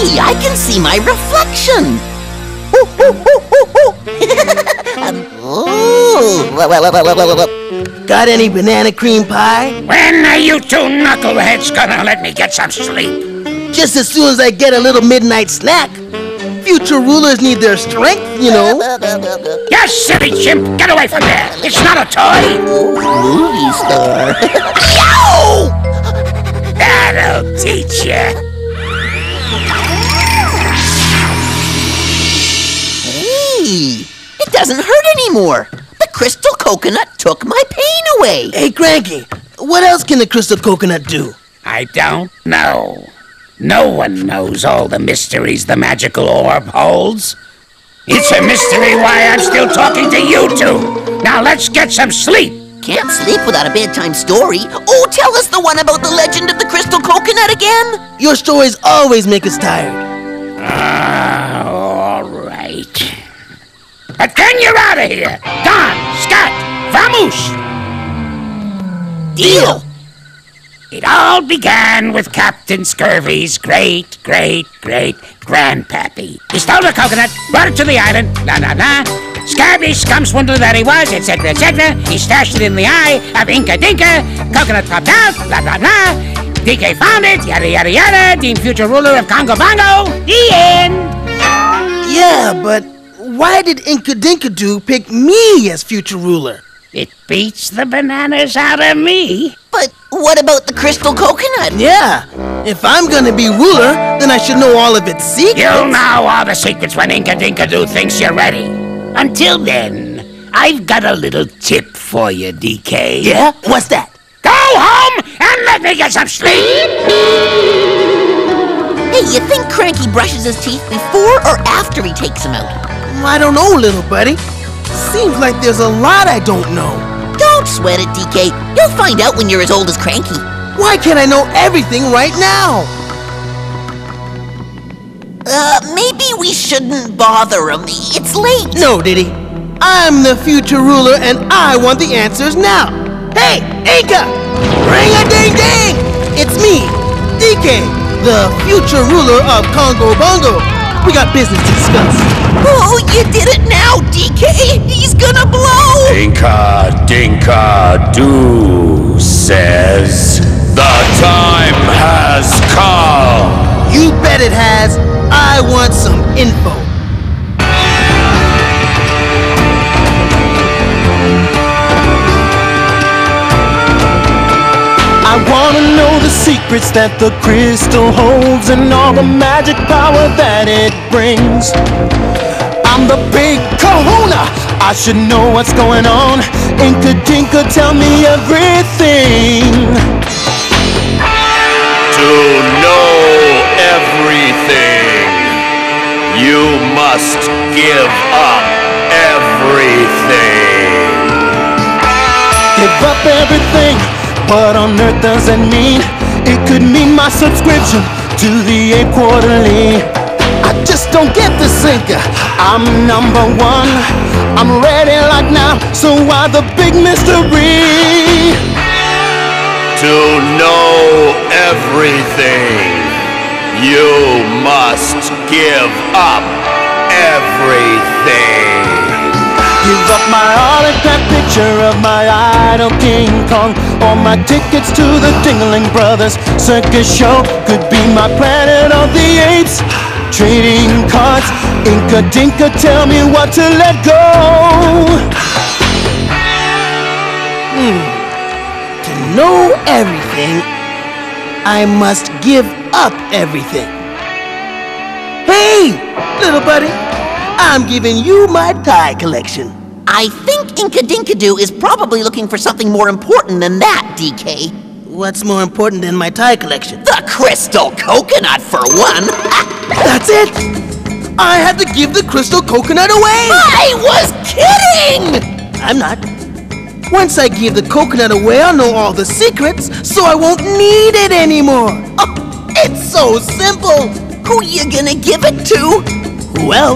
Hey, I can see my reflection. Got any banana cream pie? When are you two knuckleheads gonna let me get some sleep? Just as soon as I get a little midnight snack. Future rulers need their strength, you know. You silly chimp! Get away from there! It's not a toy! Movie star. Yow! That'll teach you. Hey, it doesn't hurt anymore. The crystal coconut took my pain away. Hey, Cranky, what else can the crystal coconut do? I don't know. No one knows all the mysteries the magical orb holds. It's a mystery why I'm still talking to you two. Now let's get some sleep. Can't sleep without a bedtime story. Oh, tell us the one about the legend of the crystal coconut again. Your stories always make us tired. All right. But then you're out of here. Don, Scat, Vamoose. Deal. It all began with Captain Scurvy's great-great-great-grandpappy. He stole the coconut, brought it to the island, la-la-la. Scurvy scum swindler that he was, etc., etc. He stashed it in the eye of Inca Dinka. Coconut popped out, la-la-la. DK found it, yada yada yada. Deemed future ruler of Congo Bongo. The end. Yeah, but why did Inca Dinkadu pick me as future ruler? It beats the bananas out of me. But what about the crystal coconut? Yeah, if I'm gonna be ruler, then I should know all of its secrets. You'll know all the secrets when Inca Dinkadu thinks you're ready. Until then, I've got a little tip for you, DK. Yeah? What's that? Go home and let me get some sleep! Hey, you think Cranky brushes his teeth before or after he takes them out? I don't know, little buddy. Seems like there's a lot I don't know. Don't sweat it, DK. You'll find out when you're as old as Cranky. Why can't I know everything right now? Maybe we shouldn't bother him. It's late. No, Diddy. I'm the future ruler and I want the answers now. Hey, Inca! Ring-a-ding-ding! It's me, DK, the future ruler of Congo Bongo. We got business to discuss. Oh, you did it now, DK! He's gonna blow! Inca Dinka Do says the time has come. You bet it has. I want some info. I wanna know the secrets that the crystal holds and all the magic power that it brings. I'm the big kahuna, I should know what's going on. Inca Dinka, tell me everything. To know everything, you must give up everything. Give up everything. What on earth does that mean? It could mean my subscription to the Ape Quarterly. I just don't get this, Inca. I'm number one. I'm ready like now, so why the big mystery? To know everything, you must give up everything. Give up my autograph picture of my idol King Kong, or my tickets to the Dingling Brothers circus show. Could be my Planet of the Apes trading cards. Inca Dinka, tell me what to let go. To know everything, I must give up everything. Hey, little buddy, I'm giving you my tie collection. I think Inca Dinkadu is probably looking for something more important than that, DK. What's more important than my tie collection? The crystal coconut, for one. That's it! I had to give the crystal coconut away! I was kidding! I'm not. Once I give the coconut away, I'll know all the secrets, so I won't need it anymore. Oh, it's so simple! Who you gonna give it to? Who else?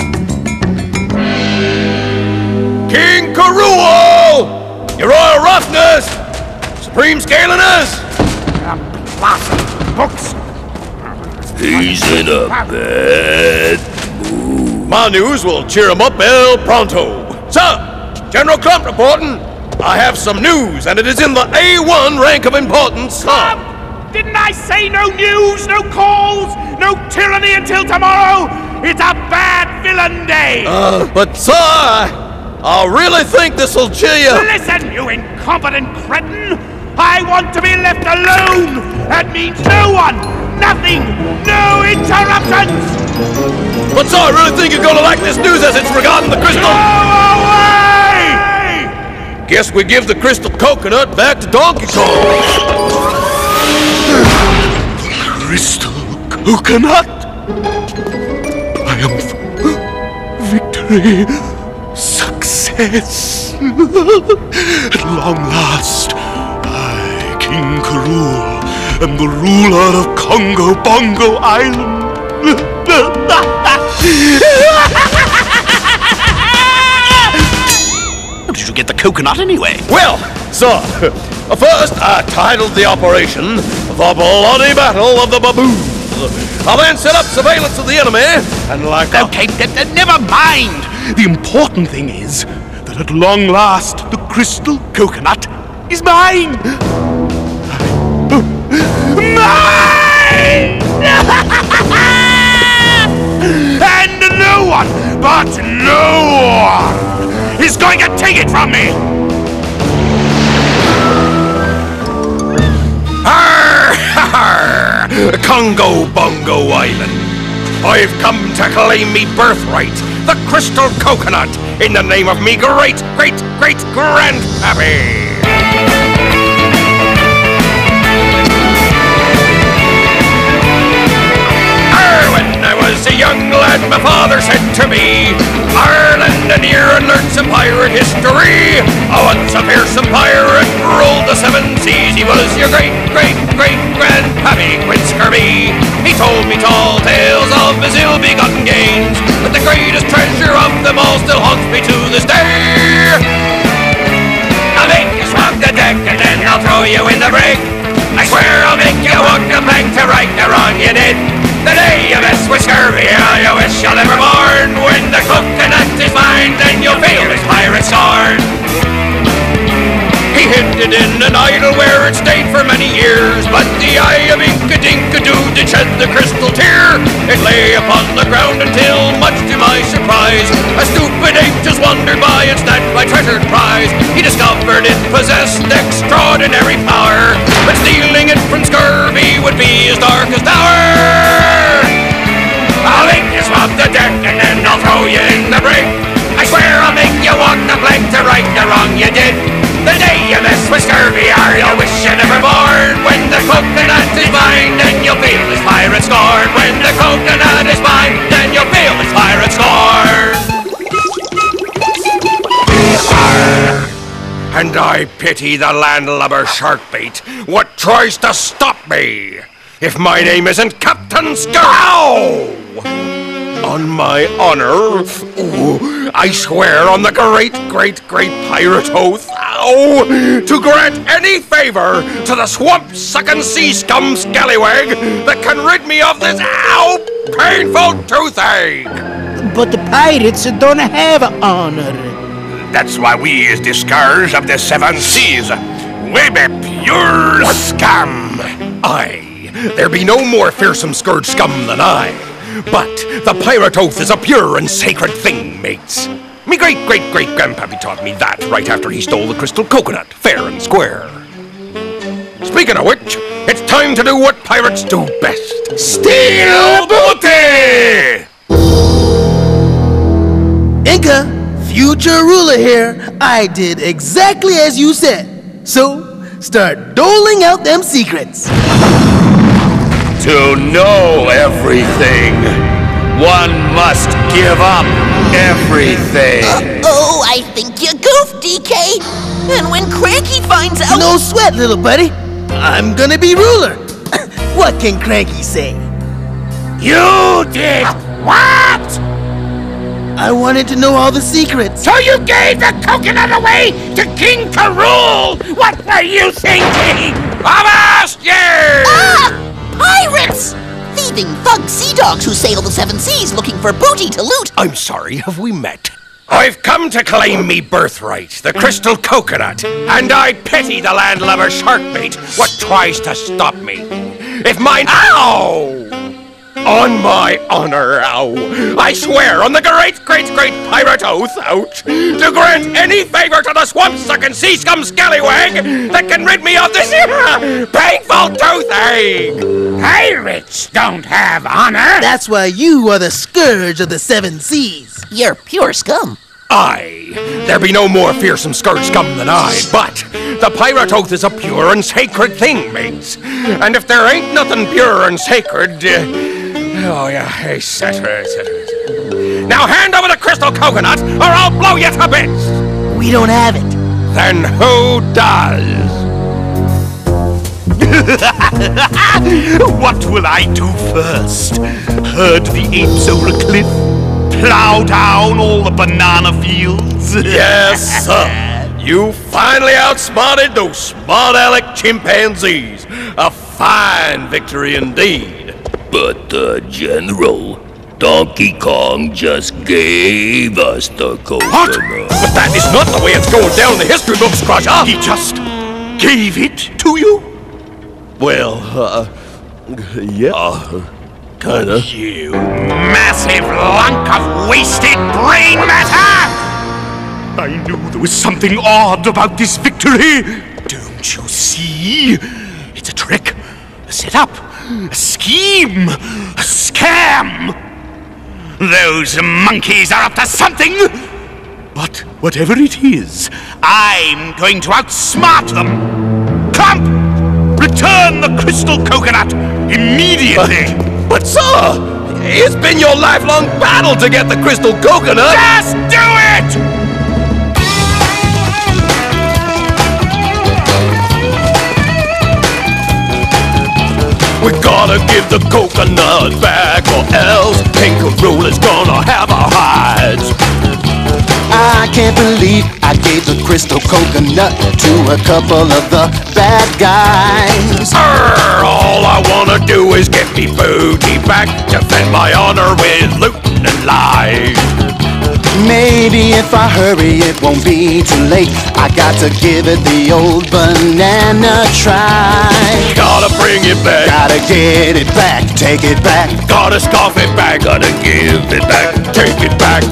King Karuo! Your Royal Roughness! Supreme Scaliness! Blossom, books. He's in a bad mood. My news will cheer him up el pronto. Sir, General Clump reporting. I have some news, and it is in the A1 rank of importance, sir. Didn't I say no news, no calls, no tyranny until tomorrow? It's a bad villain day! But sir, I really think this'll cheer you. Listen, you incompetent cretin! I want to be left alone! That means no one, nothing, no interruptions! But sir, I really think you're gonna like this news as it's regarding the crystal. Go away! Guess we give the crystal coconut back to Donkey Kong. Crystal coconut! Triumph! Victory! Success! At long last, I, King K. Rool, am the ruler of Congo Bongo Island! How did you get the coconut anyway? Well, sir, first I titled the operation The Bloody Battle of the Baboons. I then set up surveillance of the enemy, and like Okay, never mind! The important thing is that at long last, the crystal coconut is mine! Mine! And no one, but no one, is going to take it from me! Arr, har, Congo Bongo Island. I've come to claim me birthright, the crystal coconut, in the name of me great grandpappy. When I was a young lad, my father said to me, Ireland, a near and learn some pirate history. Once a fearsome pirate ruled the seven seas. He was your great grandpappy, Quint Scurvy. He told me tall tales of his ill-begotten gains, but the greatest treasure of them all still haunts me to this day. I'll make you swab the deck and then I'll throw you in the brig. I swear I'll make you walk the plank to right the wrong you did. The day you mess with scurvy, I wish you'll never mourn. When the coconut is mine, then you'll feel his pirate scorn. He hid it in an idol where it stayed for many years, but the eye of Inka-Dinka-Doo did shed the crystal tear. It lay upon the ground until, much to my surprise, a stupid ape just wandered by and snatched my treasured prize. He discovered it possessed extraordinary power, but stealing it from scurvy would be his darkest hour. I'll make you swab the deck and then I'll throw you in the brig. I swear I'll make you walk the plank to right the wrong you did. The day you mess with scurvy, you'll wish you never born. When the coconut is mine, then you'll feel his pirate scorn. When the coconut is mine, then you'll feel his pirate scorn. And I pity the landlubber sharkbait what tries to stop me. If my name isn't Captain Scow! On my honor, I swear on the great pirate oath, to grant any favor to the swamp-sucking sea scum scallywag that can rid me of this, painful toothache. But the pirates don't have honor. That's why we is the scourge of the seven seas. We be pure scum. Aye, there be no more fearsome scourge scum than I. But the pirate oath is a pure and sacred thing, mates. Me great grandpappy taught me that right after he stole the crystal coconut, fair and square. Speaking of which, it's time to do what pirates do best. Steal booty! Inka, future ruler here, I did exactly as you said. So, start doling out them secrets. To know everything, one must give up everything. Oh, I think you goofed, DK. And when Cranky finds out... No sweat, little buddy. I'm gonna be ruler. What can Cranky say? You did what? I wanted to know all the secrets. So you gave the coconut away to King K. Rool? What were you thinking? Avast ye! Pirates! thieving thug sea dogs who sail the seven seas looking for booty to loot. I'm sorry, have we met? I've come to claim me birthright, the crystal coconut, and I pity the landlubber sharkbait what tries to stop me. If mine... Ow! On my honor, ow! I swear on the great pirate oath, ouch, to grant any favor to the swamp-sucking sea-scum scallywag that can rid me of this painful toothache! Pirates don't have honor. That's why you are the scourge of the seven seas. You're pure scum. Aye, there be no more fearsome scourge scum than I, but the pirate oath is a pure and sacred thing, mates. And if there ain't nothing pure and sacred, oh yeah, etc. Now hand over the crystal coconut, or I'll blow you to bits! We don't have it. Then who does? What will I do first? Herd the apes over a cliff? Plow down all the banana fields? Yes, sir. You finally outsmarted those smart-aleck chimpanzees. A fine victory indeed. But, General, Donkey Kong just gave us the coconut. What? But that is not the way it's going down in the history books, Crusher. He just gave it to you? Well, yeah, kinda. You massive lunk of wasted brain matter! I knew there was something odd about this victory. Don't you see? It's a trick, a setup, a scheme, a scam. Those monkeys are up to something. But whatever it is, I'm going to outsmart them. Clump! Return the crystal coconut immediately! But sir, it's been your lifelong battle to get the crystal coconut! Just do it! We gotta give the coconut back, or else Tinkerola's gonna have our hides. I can't believe I gave the crystal coconut to a couple of the bad guys. All I wanna do is get me booty back, defend my honor with looting and lies. Maybe if I hurry it won't be too late. I got to give it the old banana try. Gotta bring it back, Gotta get it back, take it back. gotta scoff it back, gotta give it back, take it back.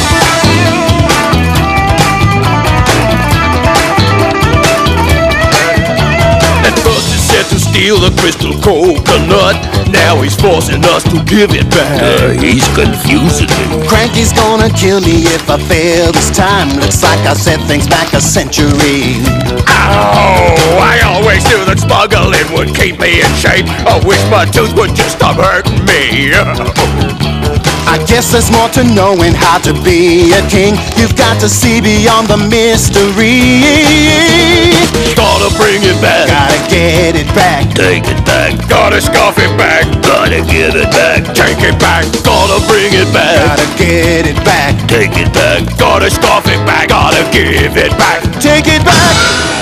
To steal the crystal coconut, now he's forcing us to give it back. He's confusing me. Cranky's gonna kill me if I fail this time. Looks like I set things back a century. Oh, I always knew that smuggling would keep me in shape. I wish my tooth would just stop hurting me. I guess there's more to knowing how to be a king. You've got to see beyond the mystery. Gotta bring it back, Gotta get it back. Take it back. gotta scoff it back, Gotta give it back. take it back, gotta bring it back, Gotta get it back. Take it back. gotta scoff it back, gotta give it back. Take it back.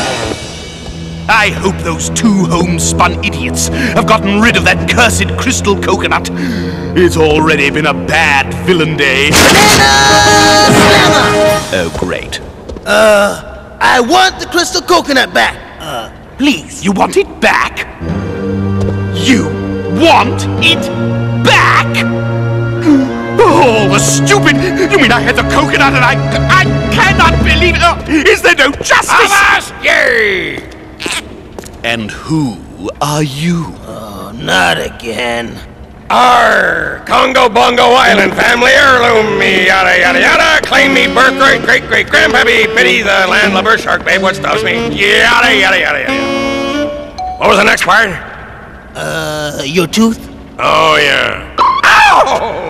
I hope those two homespun idiots have gotten rid of that cursed crystal coconut. It's already been a bad villain day. Oh, great. I want the crystal coconut back. Please. You want it back? You want it back? Oh, the stupid! You mean I had the coconut and I cannot believe it! Is there no justice? Avast ye! And who are you? Oh, not again. Arr! Congo Bongo Island family heirloom me, yada yada yada. Claim me birthright, great great grandpappy. Pity the landlubber shark babe, what stops me? Yada yada yada yada. What was the next part? Your tooth? Oh yeah. Ow!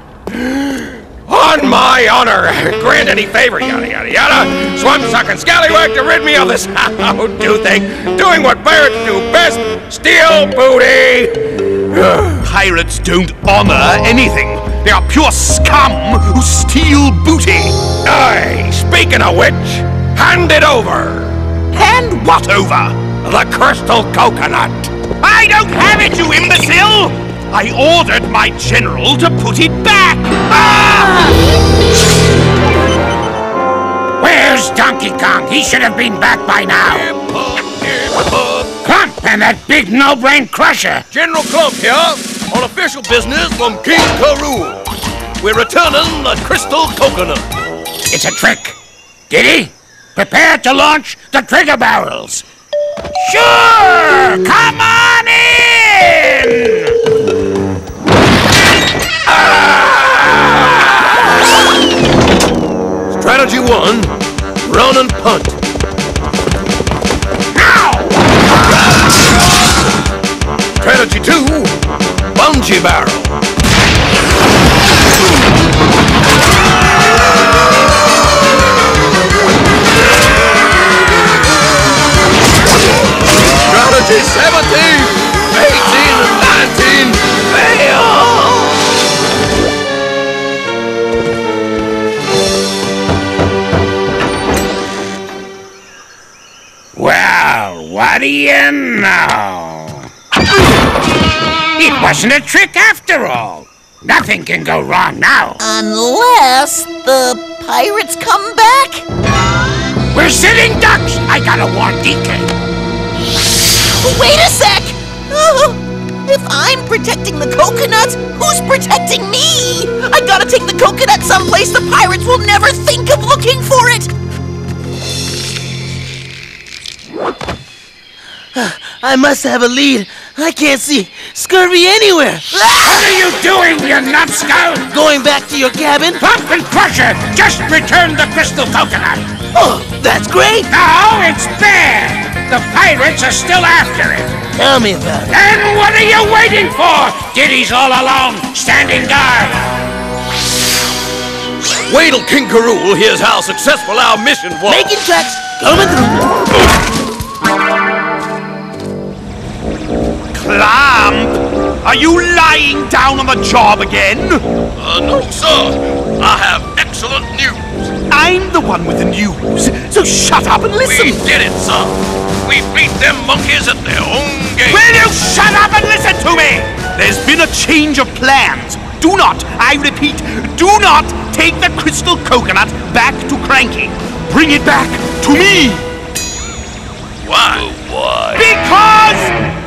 On my honor, grant any favor, yada yada yada. Swamp sucking scallywag to rid me of this toothache. Doing what pirates do best: steal booty. Pirates don't honor anything. They are pure scum who steal booty. Aye, speaking of which, hand it over. Hand what over? The crystal coconut. I don't have it, you imbecile! I ordered my general to put it back! Ah! Where's Donkey Kong? He should have been back by now. Clump and that big no-brain crusher. General Clump here, on official business from King K. Rool. We're returning the crystal coconut. It's a trick. Diddy, prepare to launch the trigger barrels. Sure! Come on in! Strategy 1, run and punt. Now! Strategy 2, bungee barrel. Strategy 17, 18, and 19, fail! Well, what do you know? It wasn't a trick after all. Nothing can go wrong now. Unless the pirates come back? We're sitting ducks! I gotta warn DK. Wait a sec! If I'm protecting the coconut, who's protecting me? I gotta take the coconut someplace the pirates will never think of looking for it! I must have a lead. I can't see Scurvy anywhere. What are you doing, you numbskull? Going back to your cabin? Clump and Crusher just returned the crystal coconut. Oh, that's great. No, it's bad. The pirates are still after it. Tell me about it. Then what are you waiting for? Diddy's all alone, standing guard. Wait till King K. Rool hears how successful our mission was. Making tracks, coming through. Clump! Are you lying down on the job again? No, sir. I have excellent news. I'm the one with the news, so shut up and listen! We did it, sir. We beat them monkeys at their own game. Will you shut up and listen to me? There's been a change of plans. Do not, I repeat, do not take the crystal coconut back to Cranky. Bring it back to me! Why? Why? Because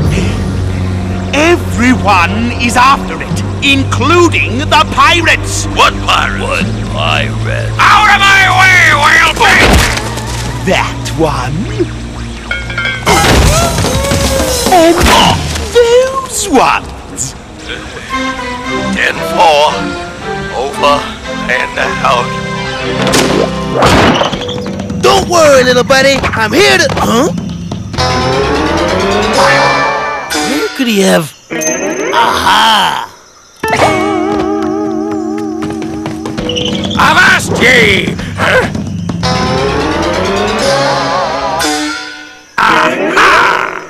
everyone is after it, including the pirates. What pirates? What pirates? Out of my way, whale fish! That one. And those ones. 10-4. Over and out. Don't worry, little buddy. I'm here to... Huh? Where could he have... Aha! Avast ye! Aha!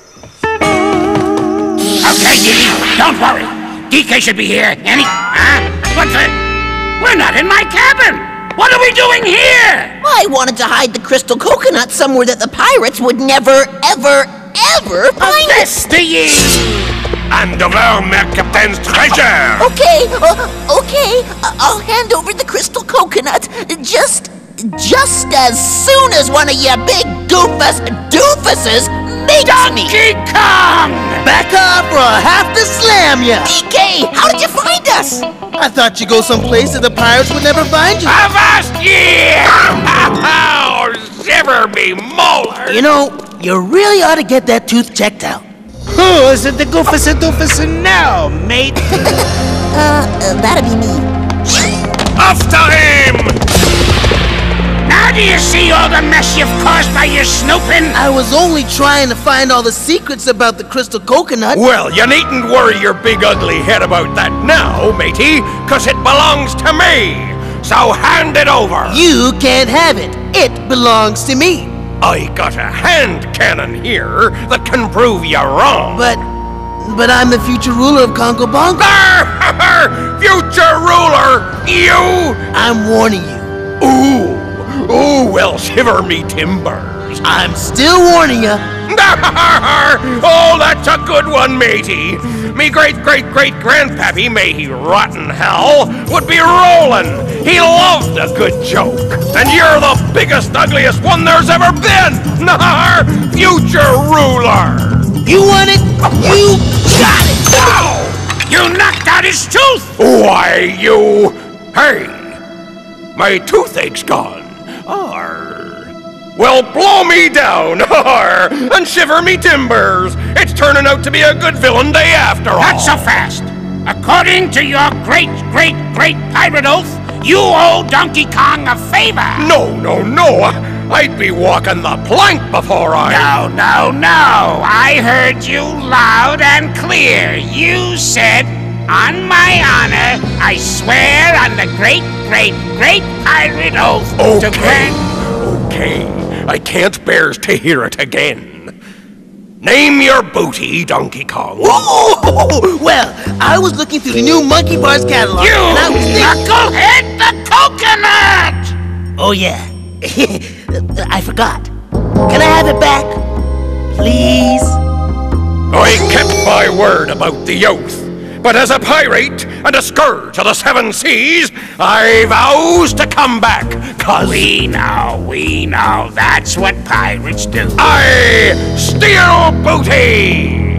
Okay, Diddy, don't worry. DK should be here. What's it? We're not in my cabin! What are we doing here? I wanted to hide the crystal coconut somewhere that the pirates would never, ever, ever find it. Avast ye! And devour my captain's treasure! Okay, I'll hand over the crystal coconut just as soon as one of you big doofuses makes me. Donkey Kong! Back up or I'll have to slam ya! DK, how did you find us? I thought you'd go someplace that the pirates would never find you. Avast ye! How shiver me molar! You know, you really ought to get that tooth checked out. Who is it the goofus now, mate? That'd be me. After him! Now do you see all the mess you've caused by your snooping? I was only trying to find all the secrets about the crystal coconut. Well, you needn't worry your big ugly head about that now, matey, 'cause it belongs to me. So hand it over. You can't have it. It belongs to me. I got a hand cannon here that can prove you wrong. But I'm the future ruler of Congo Bongo. Future ruler, you! I'm warning you. Ooh, well, shiver me timbers. I'm still warning you. Oh, that's a good one, matey. Me great-great-great-grandpappy, may he rot in hell, would be rolling. He loved a good joke. And you're the biggest, ugliest one there's ever been. Future ruler. You want it? You got it! Oh! You knocked out his tooth! Why, you... Hey, my toothache's gone. Well, blow me down, and shiver me timbers. It's turning out to be a good villain day after all. Not so fast. According to your great pirate oath, you owe Donkey Kong a favor. No. I'd be walking the plank before I... No. I heard you loud and clear. You said, on my honor, I swear on the great pirate oath to grant... Okay. I can't bear to hear it again. Name your booty, Donkey Kong. Oh, well, I was looking through the new Monkey Bars catalog. You and I was knucklehead the coconut! Oh, yeah. I forgot. Can I have it back? Please? I kept my word about the oath. But as a pirate and a scourge of the seven seas, I vows to come back, 'cause... We know. That's what pirates do. I steal booty!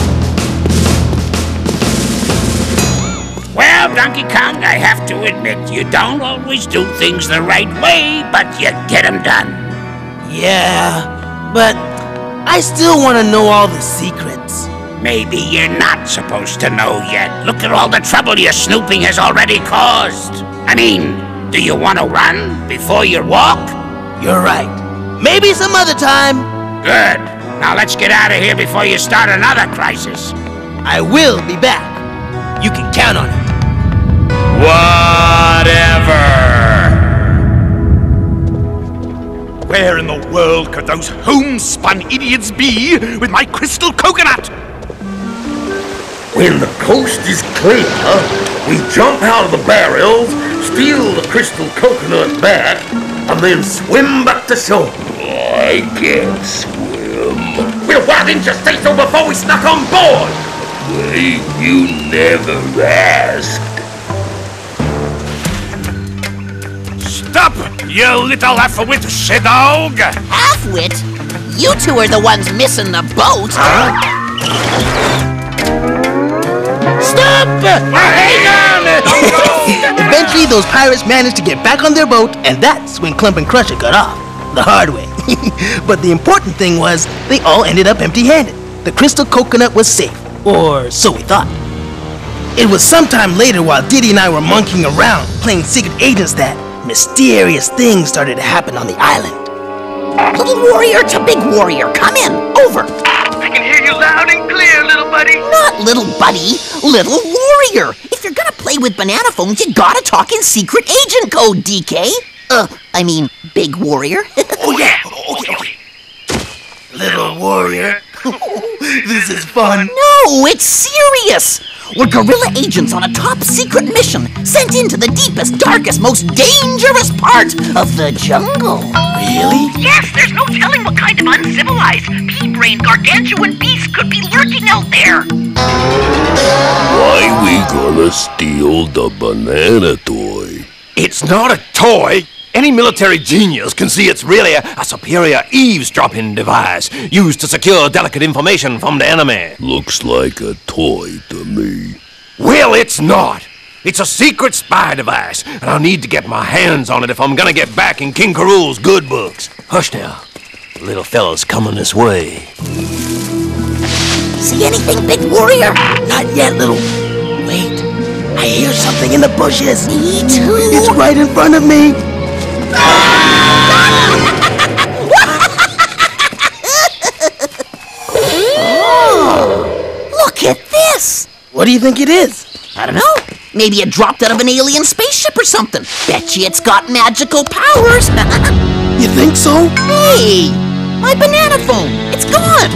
Well, Donkey Kong, I have to admit, you don't always do things the right way, but you get them done. Yeah, but I still want to know all the secrets. Maybe you're not supposed to know yet. Look at all the trouble your snooping has already caused. I mean, do you want to run before you walk? You're right. Maybe some other time. Good. Now let's get out of here before you start another crisis. I will be back. You can count on it. Whatever! Where in the world could those homespun idiots be with my crystal coconut? When the coast is clear, we jump out of the barrels, steal the crystal coconut back, and then swim back to shore. I can't swim. Well, why didn't you say so before we snuck on board? Well, you never asked. Stop, you little half-wit she-dog! Half-wit? You two are the ones missing the boat. Stop! Hang on! Eventually, those pirates managed to get back on their boat, and that's when Clump and Crusher got off. The hard way. But the important thing was, they all ended up empty-handed. The crystal coconut was safe. Or so we thought. It was sometime later while Diddy and I were monkeying around, playing secret agents, that mysterious things started to happen on the island. Little warrior to big warrior, come in. Over. I can hear you loud and clear, little buddy. Not little buddy, little warrior. If you're gonna play with banana phones, you gotta talk in secret agent code, DK. I mean, big warrior. Oh yeah, okay. Little warrior. This is fun. No, it's serious. We're guerrilla agents on a top secret mission, sent into the deepest, darkest, most dangerous part of the jungle. Really? Yes, there's no telling what kind of uncivilized, pea-brained, gargantuan beast could be lurking out there. Why we gonna steal the banana toy? It's not a toy. Any military genius can see it's really a superior eavesdropping device used to secure delicate information from the enemy. Looks like a toy to me. Well, it's not. It's a secret spy device, and I'll need to get my hands on it if I'm gonna get back in King K. Rool's good books. Hush now. The little fella's coming this way. See anything, big warrior? Not yet, little... Wait, I hear something in the bushes. Me too. It's right in front of me. Oh, look at this. What do you think it is? I don't know. Maybe it dropped out of an alien spaceship or something. Bet you it's got magical powers. You think so? Hey, my banana phone. It's gone.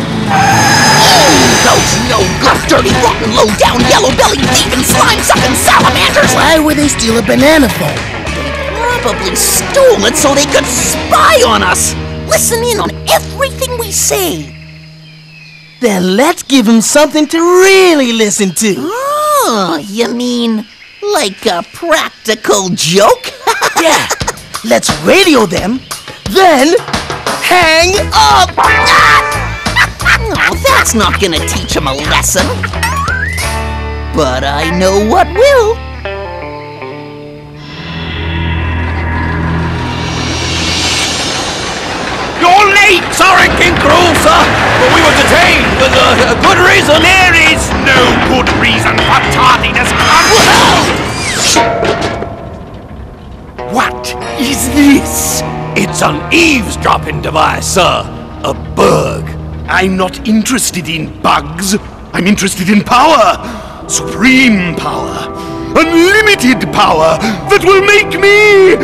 Those no-good, dirty, rotten, low-down, yellow-bellied, demon, slime-sucking salamanders. Why would they steal a banana phone? Probably stole it so they could spy on us. listen in on everything we say. Then let's give him something to really listen to. Oh, you mean like a practical joke? Yeah, let's radio them, then hang up! Oh, that's not gonna teach him a lesson. But I know what will. You're late! Sorry, King Cruel, sir, but we were detained with a good reason. There is no good reason for tardiness. What is this? It's an eavesdropping device, sir. A bug. I'm not interested in bugs. I'm interested in power. Supreme power. Unlimited power that will make me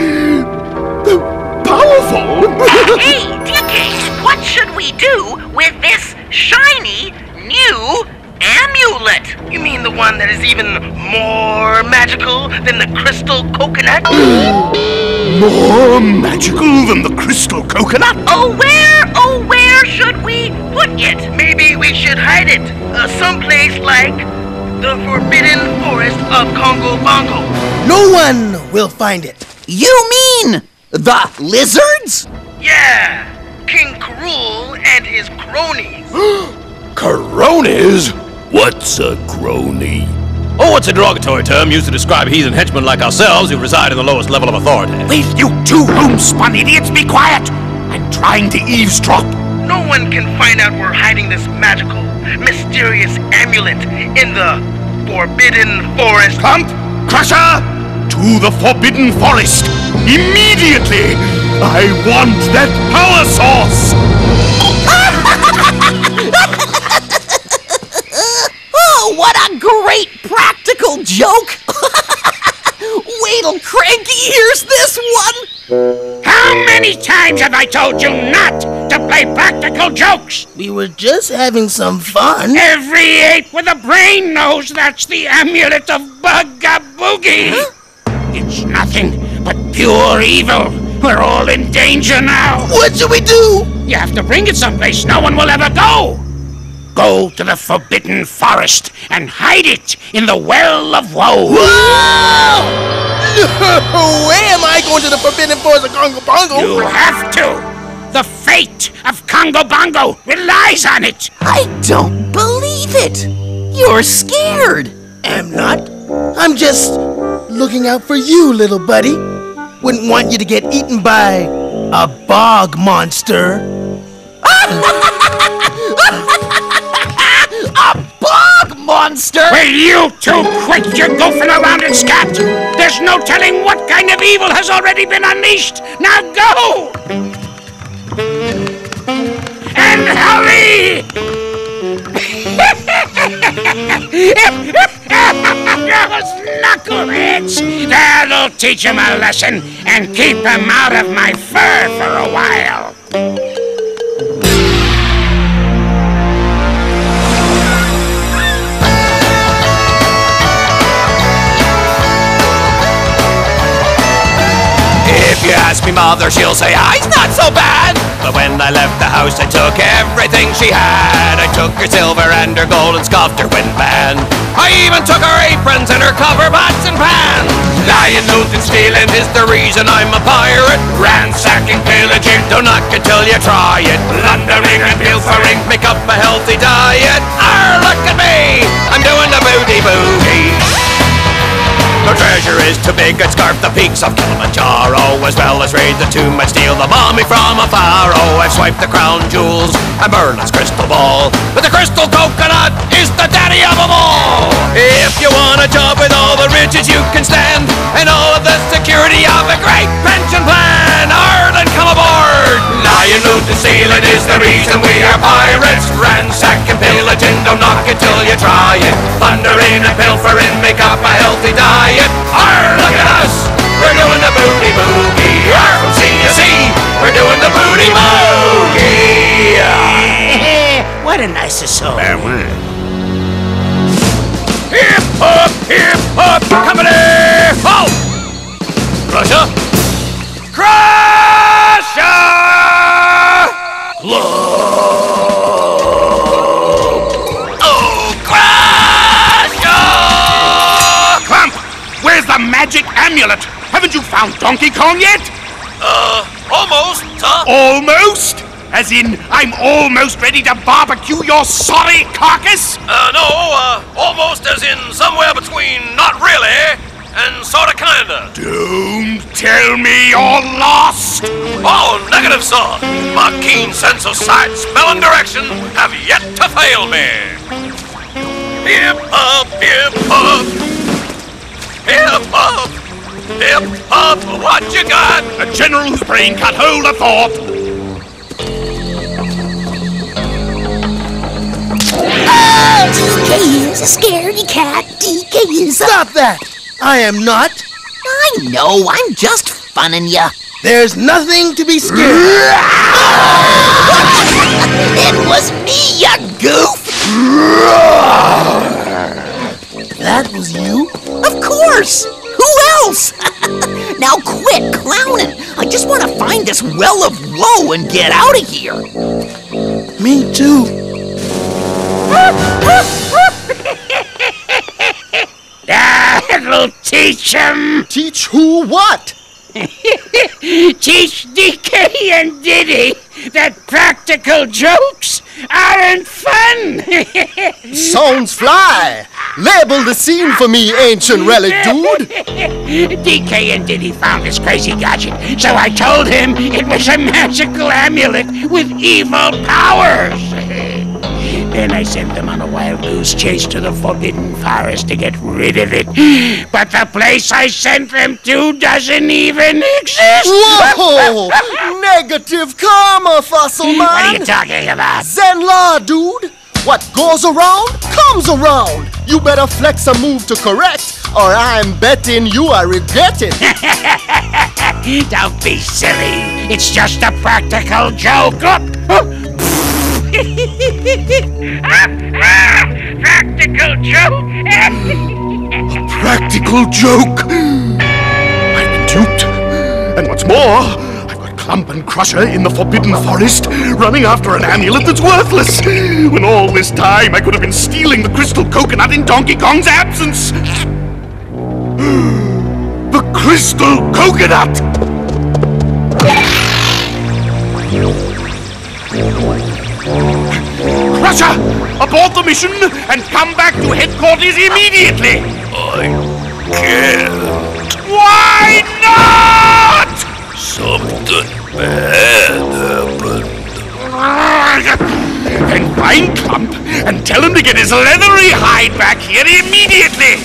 powerful. Hey, DK, what should we do with this shiny new amulet? You mean the one that is even more magical than the crystal coconut? More magical than the crystal coconut? Oh, where should we put it? Maybe we should hide it someplace like the Forbidden Forest of Congo Bongo. No one will find it. You mean the lizards? Yeah, King Cruel and his cronies. Cronies? What's a crony? Oh, it's a derogatory term used to describe heathen henchmen like ourselves who reside in the lowest level of authority. Will you two homespun idiots be quiet? I'm trying to eavesdrop. No one can find out we're hiding this magical, mysterious amulet in the Forbidden Forest. Clump, Crusher, to the Forbidden Forest. Immediately! I want that power source! Oh, what a great practical joke! Wait till Cranky hears this one! How many times have I told you not to play practical jokes? We were just having some fun. Every ape with a brain knows that's the amulet of Bugaboogie. Huh? It's nothing but pure evil. We're all in danger now. What should we do? You have to bring it someplace no one will ever go. Go to the Forbidden Forest and hide it in the Well of Woe. Whoa! No way am I going to the Forbidden Forest of Congo Bongo. You have to. The fate of Congo Bongo relies on it. I don't believe it. You're scared. I'm not. I'm just looking out for you, little buddy. Wouldn't want you to get eaten by a bog monster. A bog monster? Will you two quit your goofing around and scat? There's no telling what kind of evil has already been unleashed. Now go! And hurry! Those knuckleheads! That'll teach him a lesson and keep him out of my fur for a while. If you ask me mother, she'll say, "I's not so bad." But when I left the house, I took everything she had. I took her silver and her gold and scoffed her wedding band. I even took her aprons and her copper pots and pans. Lying, looting, stealing is the reason I'm a pirate. Ransacking, pillaging, don't knock it till you try it. Plundering and pilfering, make up a healthy diet. Arr, look at me, I'm doing the booty boogie. No treasure is too big, I'd scarf the peaks of Kilimanjaro, as well as raid the tomb and steal the mummy from a pharaoh. I've swiped the crown jewels and Merlin's crystal ball, but the crystal coconut is the daddy of them all. If you want a job with all the riches you can stand, and all of the security of a great pension plan, Ireland, come aboard! Lying, looting, stealing is the reason we are pirates. Ransacking, pillaging, don't knock it till you try it. Plundering and pilfering, make up a healthy diet. Arr, look at us, we're doing the booty boogie. Arr, from sea to sea, we're doing the booty boogie. What a nice soul. Hip hop, company, halt! Crusher! Crusher! magic amulet. Haven't you found Donkey Kong yet? Almost, huh? Almost? As in, I'm almost ready to barbecue your sorry carcass? No, almost as in somewhere between not really and sorta kinda. Don't tell me you're lost! Oh, negative, sir. My keen sense of sight, smell, and direction have yet to fail me. Hip hop, hip hop. Hip hop, hip hop. What you got? A general whose brain can't hold a thought. DK is a scaredy cat. DK is a... Stop that! I am not. I know, I'm just funning ya. There's nothing to be scared of. It was me, ya goof! That was you? Of course! Who else? Now quit clowning. I just want to find this well of woe and get out of here. Me too. It'll teach him. Teach who what? Teach DK and Diddy that practical jokes aren't fun. Sounds fly. Label the scene for me, ancient relic dude. DK and Diddy found this crazy gadget, so I told him it was a magical amulet with evil powers. Then I sent them on a wild goose chase to the Forbidden Forest to get rid of it. But the place I sent them to doesn't even exist. Whoa! Negative karma, fossil man. What are you talking about? Zen law, dude. What goes around, comes around. You better flex a move to correct, or I'm betting you are regretting. Don't be silly. It's just a practical joke. Practical joke. Practical joke. I've been duped. And what's more, I've got Clump and Crusher in the Forbidden Forest running after an amulet that's worthless. When all this time I could have been stealing the crystal coconut in Donkey Kong's absence. The crystal coconut! Crusher, abort the mission and come back to headquarters immediately! I can't. Why not? Something bad happened. Then find Clump and tell him to get his leathery hide back here immediately!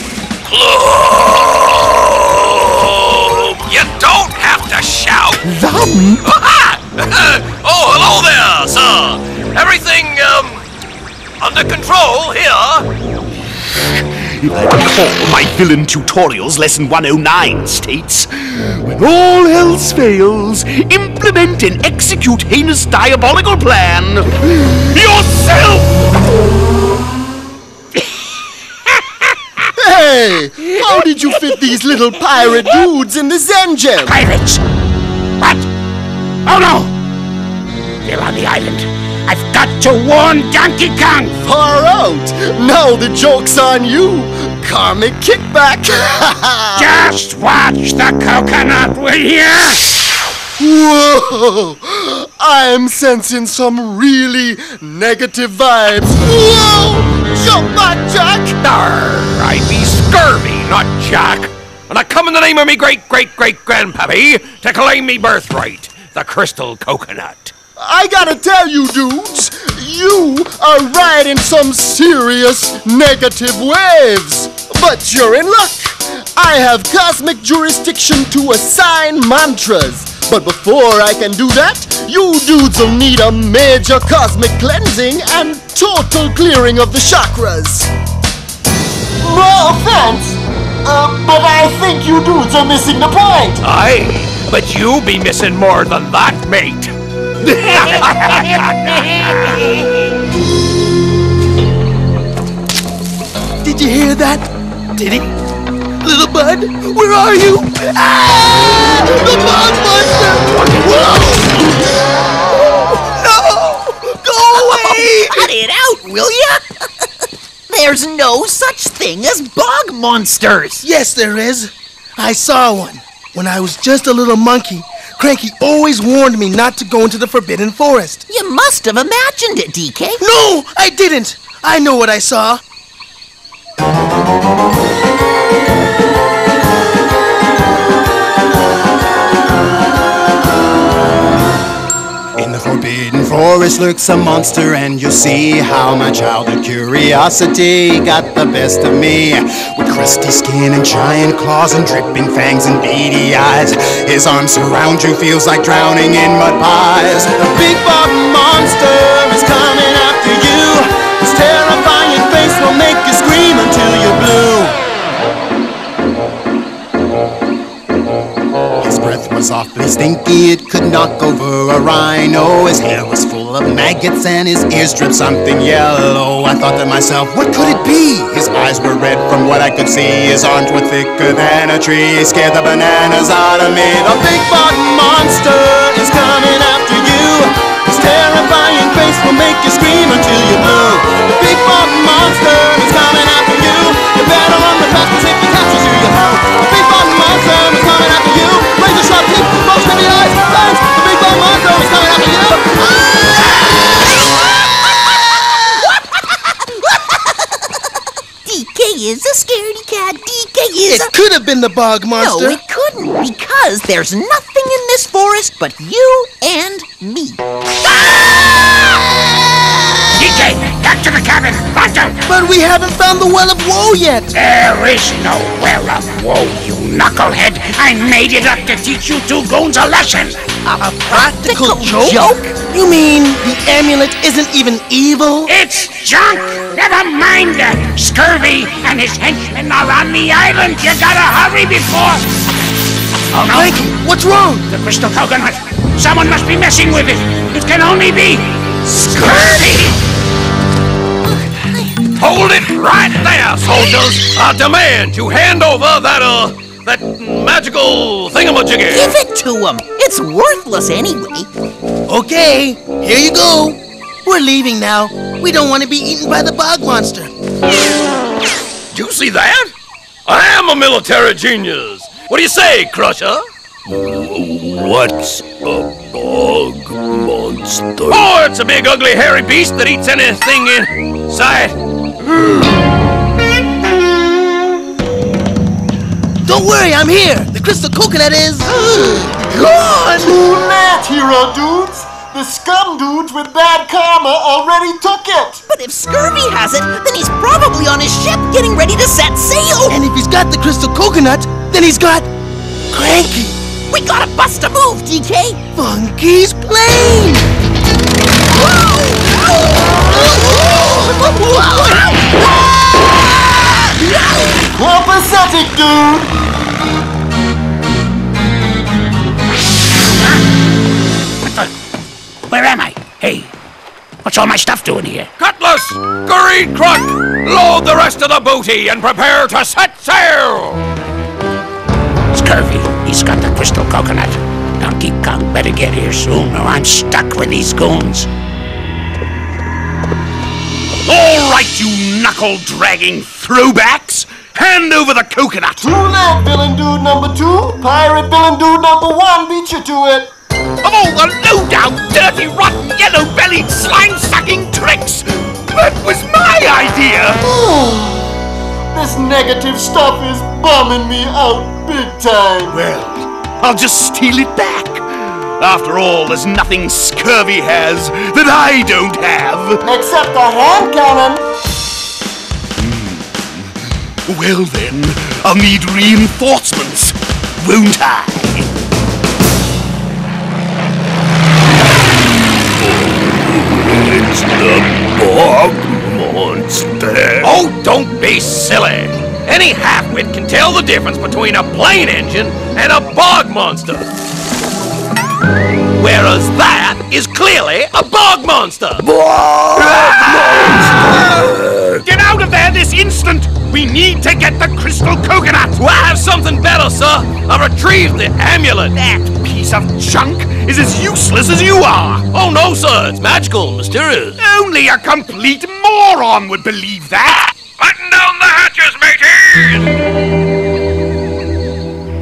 Clump! You don't have to shout! Oh, hello there, sir! Everything, under control here? If I recall, my villain tutorials lesson 109 states, when all else fails, implement and execute heinous diabolical plan yourself! Hey, how did you fit these little pirate dudes in the Zen gem? Pirates! What? Oh no! They're on the island. I've got to warn Donkey Kong! Far out! Now the joke's on you! Karmic kickback! Just watch the coconut, will ya? Whoa! I'm sensing some really negative vibes. Whoa! Jump back, Jack! Arr, I be scurvy, not Jack. And I come in the name of me great-great-great-grandpappy to claim me birthright, the crystal coconut. I gotta tell you, dudes, you are riding some serious negative waves. But you're in luck. I have cosmic jurisdiction to assign mantras. But before I can do that, you dudes will need a major cosmic cleansing and total clearing of the chakras. No offense, but I think you dudes are missing the point. Aye, but you be missing more than that, mate. Did you hear that? Did he? Little Bud, where are you? Ah! The Bug Monster! Whoa! No! Go away! Cut it out, will ya? There's no such thing as bog monsters. Yes, there is. I saw one. When I was just a little monkey, Cranky always warned me not to go into the Forbidden Forest. You must have imagined it, DK. No, I didn't. I know what I saw. In the Forbidden Forest lurks a monster, and you'll see how my childhood curiosity got the best of me. With crusty skin and giant claws and dripping fangs and beady eyes, his arms surround you, feels like drowning in mud pies. The big bog monster is coming after you. His terrifying face will make you scream until you're blue. His breath was awfully stinky, it could knock over a rhino. His hair was full of maggots and his ears dripped something yellow. I thought to myself, what could it be? His eyes were red from what I could see. His arms were thicker than a tree. He scared the bananas out of me. The big bog monster is coming after you. His terrifying face will make you scream until you're blue. The big bog monster is coming after you. You better run the fastest if he catches you, you know. The big bog monster is coming after you. Razor sharp teeth, most heavy eyes, fangs. The big bog monster is coming after you. DK is a scaredy cat. DK is It could have been the bog monster. No, it couldn't, because there's nothing in this forest but you and me. DK, back to the cabin! Faster! But we haven't found the Well of Woe yet. There is no Well of Woe, you knucklehead! I made it up to teach you two goons a lesson! A practical joke? You mean the amulet isn't even evil? It's junk! Never mind that! Scurvy and his henchmen are on the island! You gotta hurry before... Oh no! Cranky, what's wrong? The crystal coconut! Someone must be messing with it! It can only be... Scurvy! Hold it right there, soldiers! I demand you hand over that magical thingamajiggy! Give it to him. It's worthless anyway. Okay, here you go. We're leaving now. We don't want to be eaten by the bog monster. Did you see that? I am a military genius. What do you say, Crusher? What's a bog monster? Oh, it's a big, ugly, hairy beast that eats anything in sight. Don't worry, I'm here. The crystal coconut is... gone! Too late, hero dudes. The scum dudes with bad karma already took it. But if Scurvy has it, then he's probably on his ship getting ready to set sail. And if he's got the crystal coconut, then he's got... Cranky. We gotta bust a move, DK. Funky's plane! Well, pathetic, dude. Where am I? Hey, what's all my stuff doing here? Cutlass! Greed Crook! Load the rest of the booty and prepare to set sail! Scurvy, he's got the crystal coconut. Donkey Kong better get here soon or I'm stuck with these goons. All right, you knuckle-dragging throwbacks! Hand over the coconut! Too late, villain dude number 2. Pirate villain dude number 1 beat you to it. Of all the low-down, dirty, rotten, yellow-bellied, slime-sucking tricks! That was my idea! This negative stuff is bumming me out big time. Well, I'll just steal it back. After all, there's nothing Scurvy has that I don't have. Except a hand cannon. Well then, I'll need reinforcements, won't I? It's the bog monster. Oh, don't be silly! Any half-wit can tell the difference between a plane engine and a bog monster. Whereas that is clearly a bog monster. Get out of there this instant! We need to get the crystal coconut! Well, I have something better, sir. I retrieved the amulet. That piece of junk is as useless as you are! Oh, no, sir. It's magical, mysterious. Only a complete moron would believe that! Button down the hatches, mateys!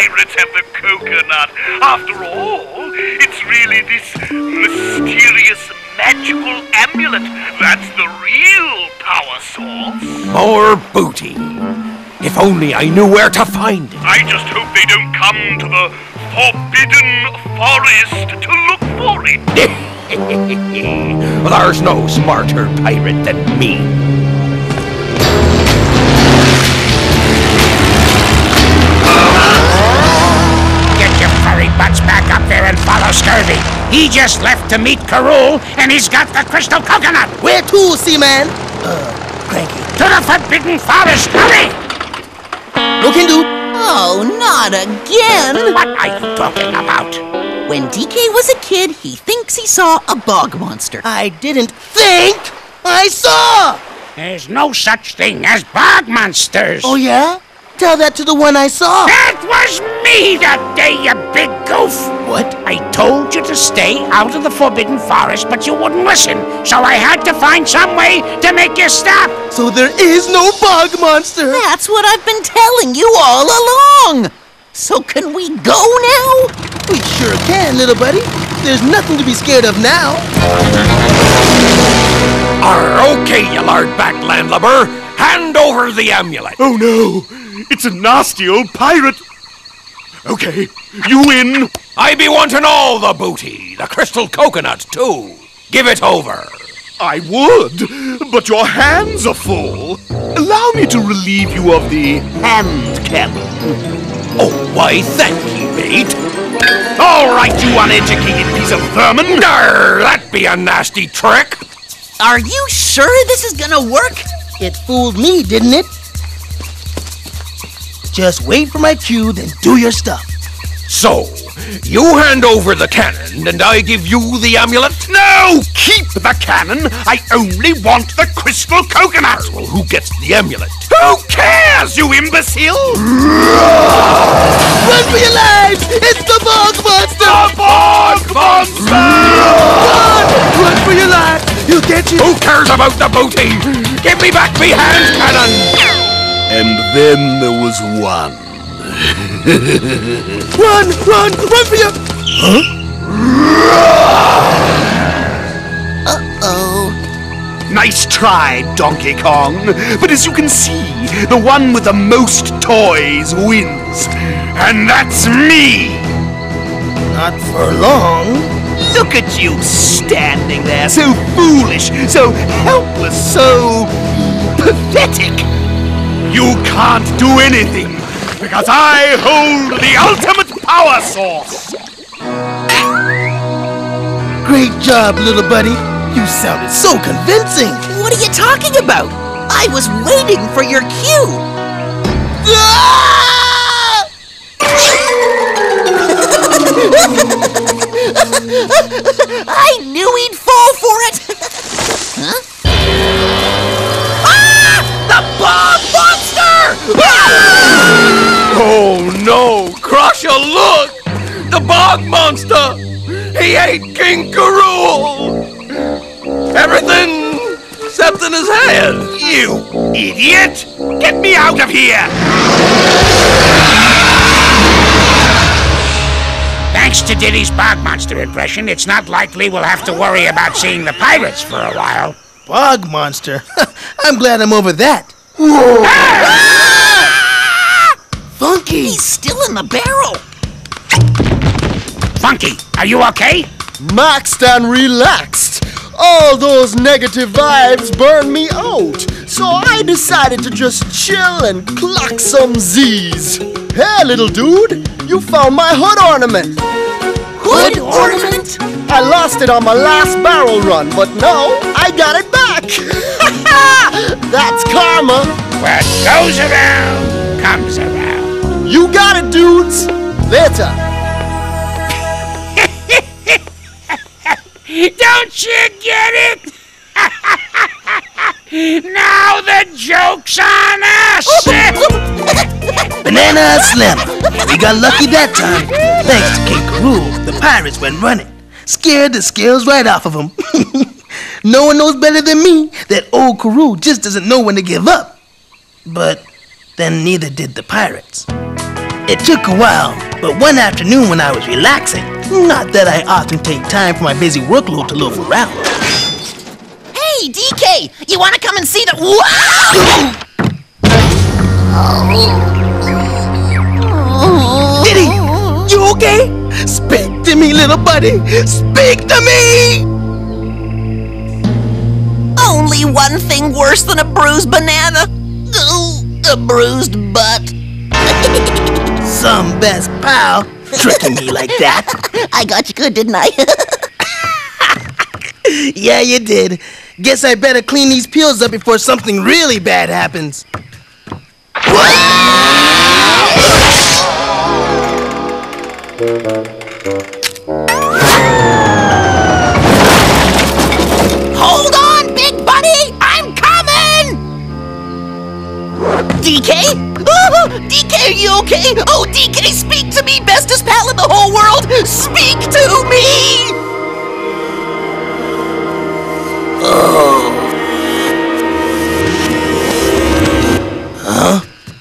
pirates have the coconut. After all, it's really this mysterious magical amulet that's the real power source. More booty. If only I knew where to find it. I just hope they don't come to the Forbidden Forest to look for it. There's no smarter pirate than me. Get your furry butts back up there and follow Scurvy. He just left to meet Karul, and he's got the crystal coconut. Where to, Seaman? Cranky. To the Forbidden Forest, hurry! No can do. Oh, not again! What are you talking about? When DK was a kid, he thinks he saw a bog monster. I didn't think I saw! There's no such thing as bog monsters. Oh, yeah? Tell that to the one I saw. That was me that day, you big goof! What? I told you to stay out of the Forbidden Forest, but you wouldn't listen, so I had to find some way to make you stop. So there is no bog monster? That's what I've been telling you all along! So can we go now? We sure can, little buddy. There's nothing to be scared of now. Okay, you lard-back landlubber. Hand over the amulet. Oh no! It's a nasty old pirate! Okay, you win! I be wanting all the booty. The crystal coconut, too. Give it over. I would, but your hands are full. Allow me to relieve you of the hand cannon. Oh, why, thank you, mate. All right, you uneducated piece of vermin! Darr, that be a nasty trick. Are you sure this is gonna work? It fooled me, didn't it? Just wait for my cue, then do your stuff. So, you hand over the cannon, and I give you the amulet? No! Keep the cannon! I only want the crystal coconut! Well, who gets the amulet? Who cares, you imbecile? Run for your lives! It's the bog monster! The bog monster! Run for your lives! He'll get you! Who cares about the booty? Give me back me hand cannon! And then there was one. Run for your... Uh-oh. Nice try, Donkey Kong. But as you can see, the one with the most toys wins. And that's me! Not for long. Look at you standing there, so foolish, so helpless, so pathetic. You can't do anything, because I hold the ultimate power source. Great job, little buddy. You sounded so convincing. What are you talking about? I was waiting for your cue. Ah! I knew he'd fall for it. Huh? Ah! The bog monster! Ah! Oh no, Crusher, look! The bog monster! He ate King Karul! Everything except in his head! You idiot! Get me out of here! Thanks to Diddy's bog monster impression, it's not likely we'll have to worry about seeing the pirates for a while. Bog monster? I'm glad I'm over that. Funky! He's still in the barrel. Funky, are you okay? Maxed and relaxed. All those negative vibes burn me out. So I decided to just chill and clock some Z's. Hey, little dude, you found my hood ornament. Hood ornament? I lost it on my last barrel run, but now I got it back. That's karma. What goes around, comes around. You got it, dudes. Later. Don't you get it? Now the joke's on us! Banana Slim. We got lucky that time. Thanks to King Karul, the pirates went running. Scared the scales right off of them. No one knows better than me that old Karul just doesn't know when to give up. But then neither did the pirates. It took a while, but one afternoon when I was relaxing, not that I often take time from my busy workload to loaf around. Hey, DK, you want to come and see the... Wow! Diddy, you okay? Speak to me, little buddy. Speak to me! Only one thing worse than a bruised banana. Oh, a bruised butt. Some best pal tricking me like that. I got you good, didn't I? Yeah, you did. Guess I better clean these peels up before something really bad happens. Hold on, big buddy! I'm coming! DK? Oh, DK, are you okay? Oh, DK, speak to me, bestest pal in the whole world! Speak to me! Oh. Huh?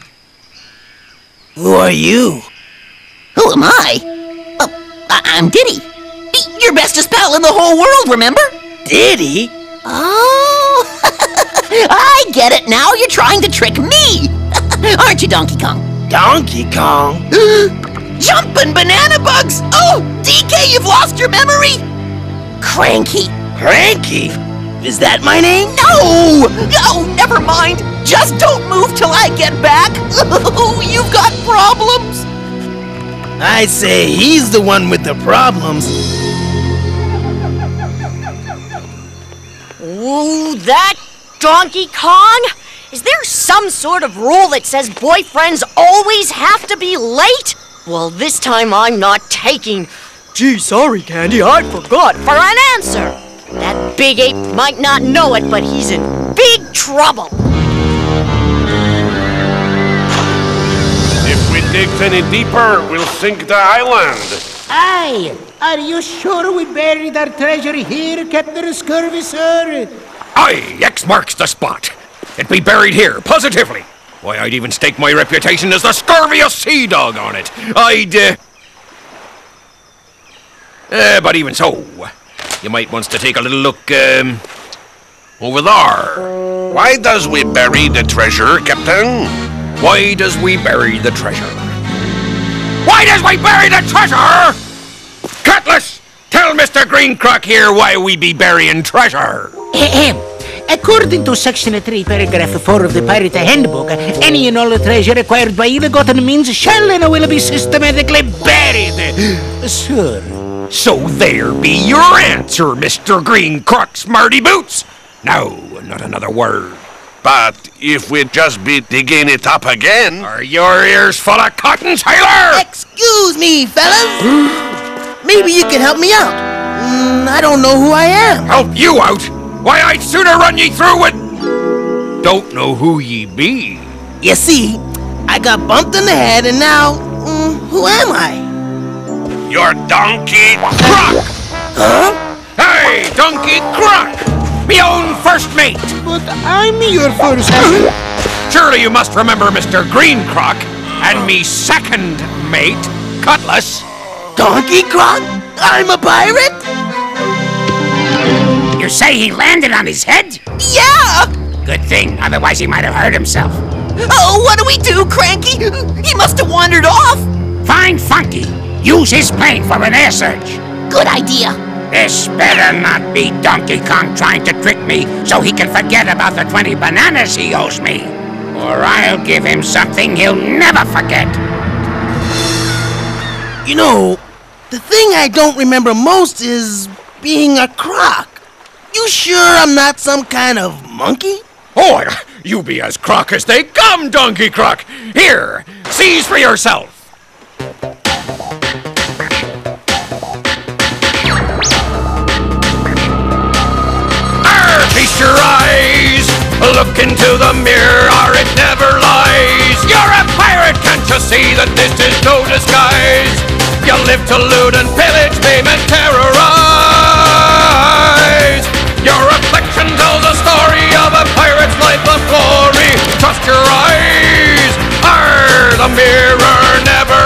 Who are you? Who am I? Oh, I'm Diddy. Your bestest pal in the whole world, remember? Diddy? Oh, I get it now. You're trying to trick me. Aren't you, Donkey Kong? Donkey Kong? Jumpin' banana bugs! Oh, DK, you've lost your memory! Cranky. Cranky? Is that my name? No! Oh, never mind. Just don't move till I get back. Oh, you've got problems. I say he's the one with the problems. Ooh, that Donkey Kong? Is there some sort of rule that says boyfriends always have to be late? Well, this time I'm not taking, "Gee, sorry, Candy, I forgot," for an answer. That big ape might not know it, but he's in big trouble. If we dig any deeper, we'll sink the island. Aye, are you sure we buried our treasure here, Captain Scurvy, sir? Aye, X marks the spot. It be buried here, positively. Why, I'd even stake my reputation as the scurviest sea dog on it. But even so, you might want to take a little look, over there. Why does we bury the treasure, Captain? Why does we bury the treasure? Why does we bury the treasure? Cutlass, tell Mr. Green Croc here why we be burying treasure. According to Section 3, Paragraph 4 of the Pirate Handbook, any and all treasure acquired by ill-gotten means shall and will be systematically buried. Sir. So there be your answer, Mr. Green Croc Smarty Boots. No, not another word. But if we'd just be digging it up again... Are your ears full of cotton, sailor? Excuse me, fellas. Maybe you can help me out. I don't know who I am. Help you out? Why, I'd sooner run ye through with... Don't know who ye be. You see, I got bumped in the head and now, who am I? You're Donkey Croc! Huh? Hey, Donkey Croc! Me own first mate! But I'm your first mate. Surely you must remember Mr. Green Croc and me second mate, Cutlass. Donkey Croc? I'm a pirate? You say he landed on his head? Yeah! Good thing, otherwise he might have hurt himself. Oh, what do we do, Cranky? He must have wandered off. Find Funky. Use his plane for an air search. Good idea. This better not be Donkey Kong trying to trick me so he can forget about the 20 bananas he owes me. Or I'll give him something he'll never forget. You know, the thing I don't remember most is being a croc. You sure I'm not some kind of monkey? Oh, you be as croc as they come, Donkey Croc. Here, seize for yourself. Feast your eyes, look into the mirror, it never lies. You're a pirate, can't you see that this is no disguise? You live to loot and pillage, maim and terrorize. Your reflection tells a story of a pirate's life of glory. Trust your eyes, the mirror never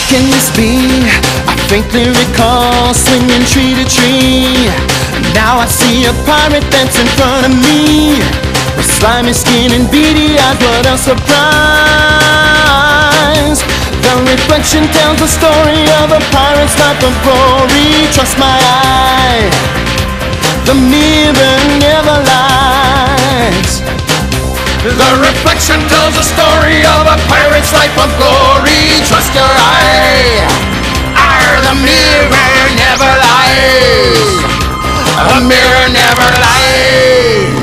can this be? I faintly recall swinging tree to tree. Now I see a pirate that's in front of me, with slimy skin and beady eyes. What a surprise! The reflection tells the story of a pirate's life of glory. Trust my eye, the mirror never lies. The reflection tells the story of a pirate's life of glory. Trust your eye, the mirror never lies. The mirror never lies.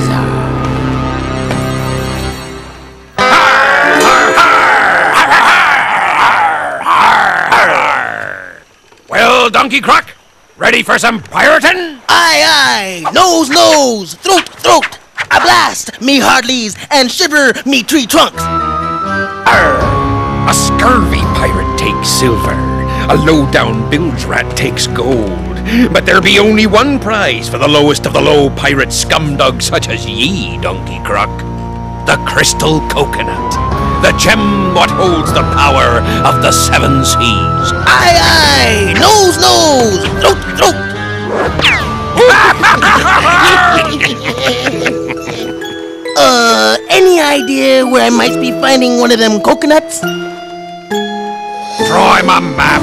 Well, Donkey Croc, ready for some pirating? Aye, aye. Nose, nose. Throat, throat. A blast, me hardlies, and shiver me tree trunks. A scurvy pirate takes silver, a low-down bilge rat takes gold. But there be only one prize for the lowest of the low pirate scumdogs such as ye, Donkey Croc. The crystal coconut. The gem what holds the power of the 7 seas. Aye, aye. Nose, nose. Throat, throat. Any idea where I might be finding one of them coconuts? Draw him a map.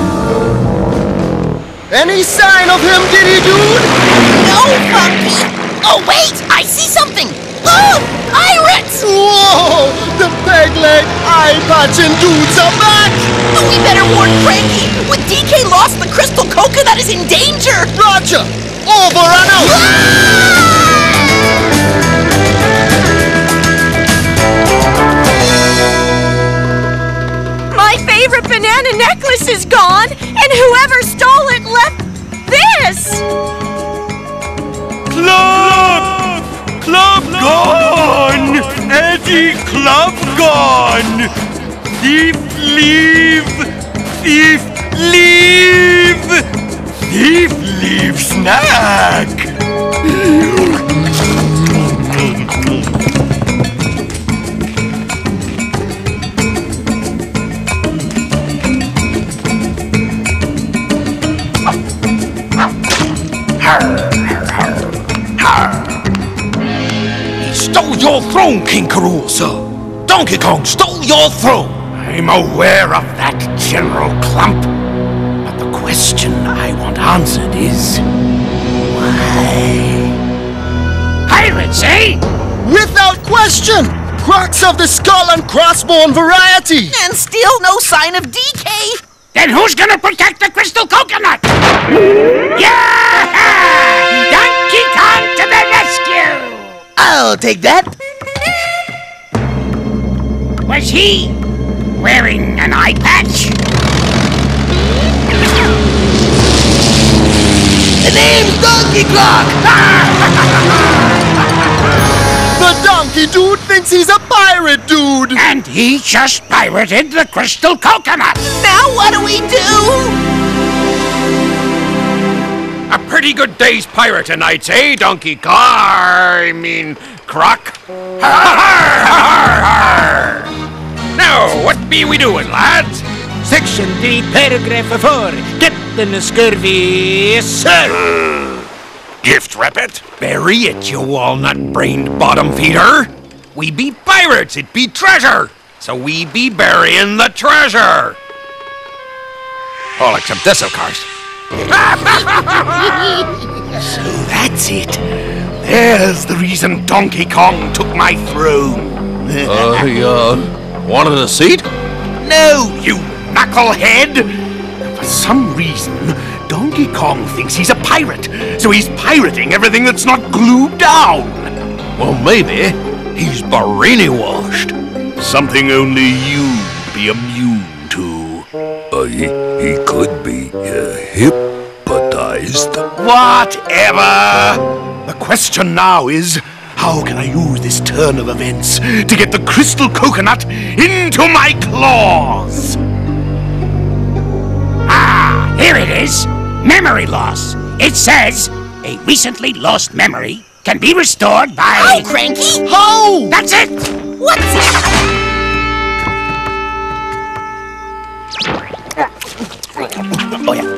Any sign of him, Diddy Dude? No, Funky! Oh, wait! I see something! Oh! Pirates! Whoa! The peg-leg, eye-patching dudes are back! Oh, we better warn Cranky! When DK lost, the crystal coconut is in danger! Roger! Over and out! My favorite banana necklace is gone, and whoever stole it left this! Club! Club gone! Eddie Club gone! Thief leave! Thief leave! Thief leave snack! He stole your throne, King Karoo, sir. Donkey Kong stole your throne. I'm aware of that, General Clump. But the question I want answered is... why? Pirates, eh? Without question! Crocs of the skull and crossbone variety! And still no sign of DK! Then who's gonna protect the crystal coconut? Yeah! Donkey Kong to the rescue! I'll take that. Was he wearing an eye patch? The name's Donkey Croc! The donkey dude thinks he's a pirate dude! And he just pirated the crystal coconut! Now what do we do? A pretty good day's pirating, I'd say, Donkey Kong. Croc. Now, what be we doing, lads? Section 3, paragraph 4. Captain Scurvy, sir. Gift rabbit? Bury it, you walnut-brained bottom feeder. We be pirates, it be treasure. So we be burying the treasure. All except this, of course. So that's it. There's the reason Donkey Kong took my throne. Wanted a seat? No, you knucklehead! For some reason, Donkey Kong thinks he's a pirate, so he's pirating everything that's not glued down. Well, maybe he's Barini washed. Something only you be immune to. He could be hypnotized. Whatever! The question now is, how can I use this turn of events to get the crystal coconut into my claws? Ah, here it is. Memory loss. It says, a recently lost memory can be restored by... How, Cranky? How? That's it! What's it? Oh, yeah.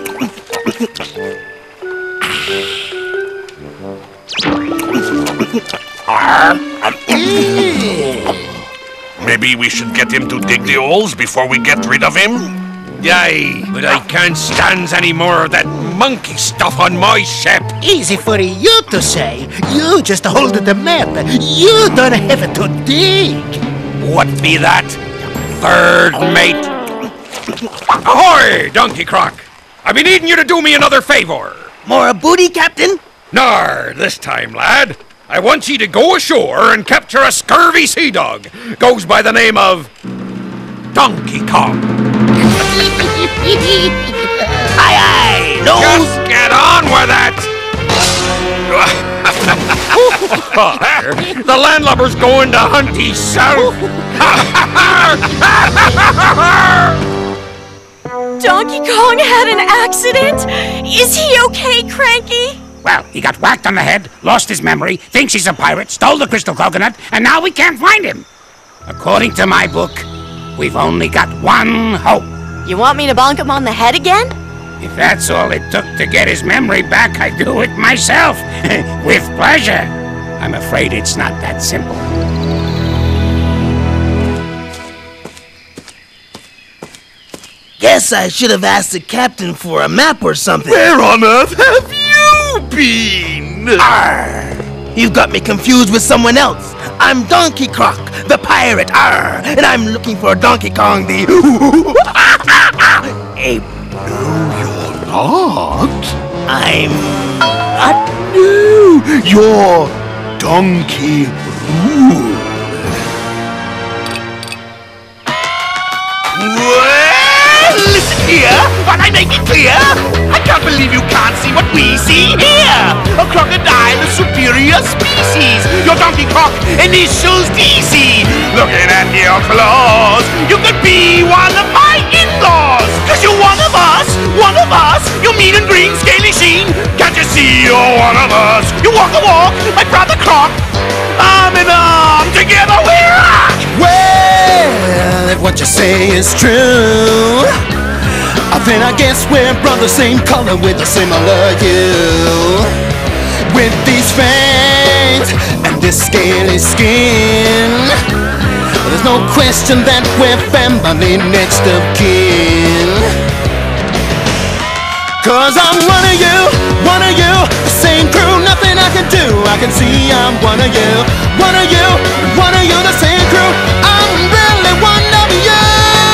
Maybe we should get him to dig the holes before we get rid of him? Aye, but I can't stand any more of that monkey stuff on my ship. Easy for you to say. You just hold the map. You don't have to dig. What be that? Third mate? Ahoy, Donkey Croc! I've been needing you to do me another favor. More booty, Captain? Nar, this time, lad. I want ye to go ashore and capture a scurvy sea dog. Goes by the name of Donkey Kong. Aye, aye, no. Just get on with it. The landlubber's going to hunt ye south. Donkey Kong had an accident? Is he okay, Cranky? Well, he got whacked on the head, lost his memory, thinks he's a pirate, stole the crystal coconut, and now we can't find him. According to my book, we've only got one hope. You want me to bonk him on the head again? If that's all it took to get his memory back, I'd do it myself. With pleasure. I'm afraid it's not that simple. Guess I should have asked the captain for a map or something. Where on earth have you been? Arr! You've got me confused with someone else. I'm Donkey Croc, the pirate, arr! And I'm looking for Donkey Kong, the ape. No, you're not. I'm Not new. You're Donkey Roo. Well, listen here, while I make it clear. I can't believe you can't see what we see here. A crocodile, a superior species. Your Donkey Croc, initials DC. Looking at your claws, you could be one of my in-laws. Cause you're one of us, you mean and green scaly sheen. Can't you see you're one of us? You walk a walk, my brother Croc. Arm in arm, together we rock. Well, if what you say is true, then I guess we're brothers, same color with a similar hue. With these fangs and this scaly skin, there's no question that we're family next of kin. Cause I'm one of you, the same crew, nothing I can do. I can see I'm one of you, the same crew. I'm really one of you.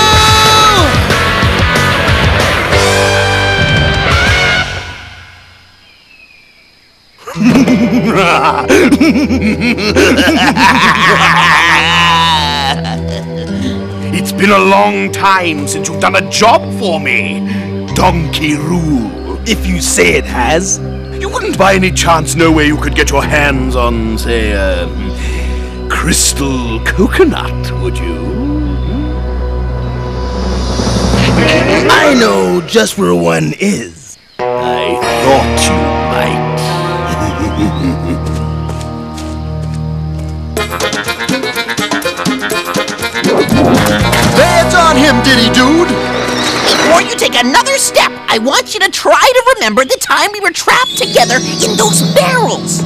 It's been a long time since you've done a job for me, Donkey Roo. if you say it has. You wouldn't by any chance know where you could get your hands on, say, crystal coconut, would you? I know just where one is. I thought you might. That's on him, Diddy Dude! Before you take another step, I want you to try to remember the time we were trapped together in those barrels.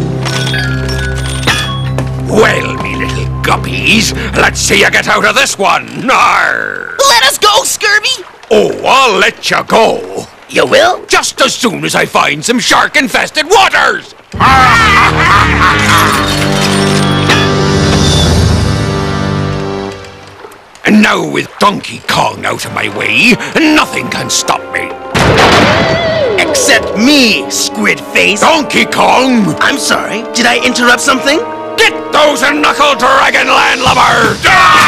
Well, me little guppies, let's see you get out of this one. Nar! Let us go, Scurvy! Oh, I'll let you go. You will? Just as soon as I find some shark-infested waters! And now with Donkey Kong out of my way, nothing can stop me. Except me, Squid Face. Donkey Kong! I'm sorry, did I interrupt something? Get those knuckle dragon landlubbers!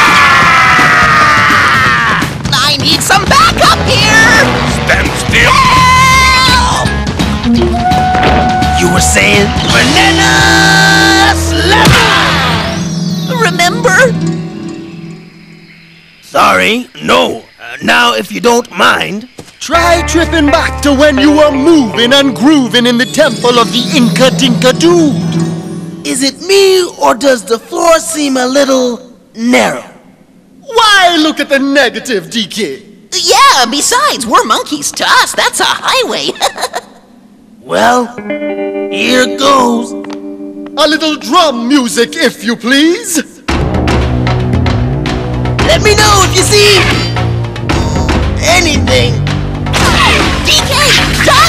I need some backup here! Stand still! Help! You were saying banana slapper! Remember? Sorry, no. Now, if you don't mind. Try tripping back to when you were moving and grooving in the temple of the Inca Dinka Dude. Is it me, or does the floor seem a little narrow? Why look at the negative, DK? Yeah, besides, we're monkeys. To us, that's a highway. Well, here goes. A little drum music, if you please. Let me know if you see anything. DK, duck!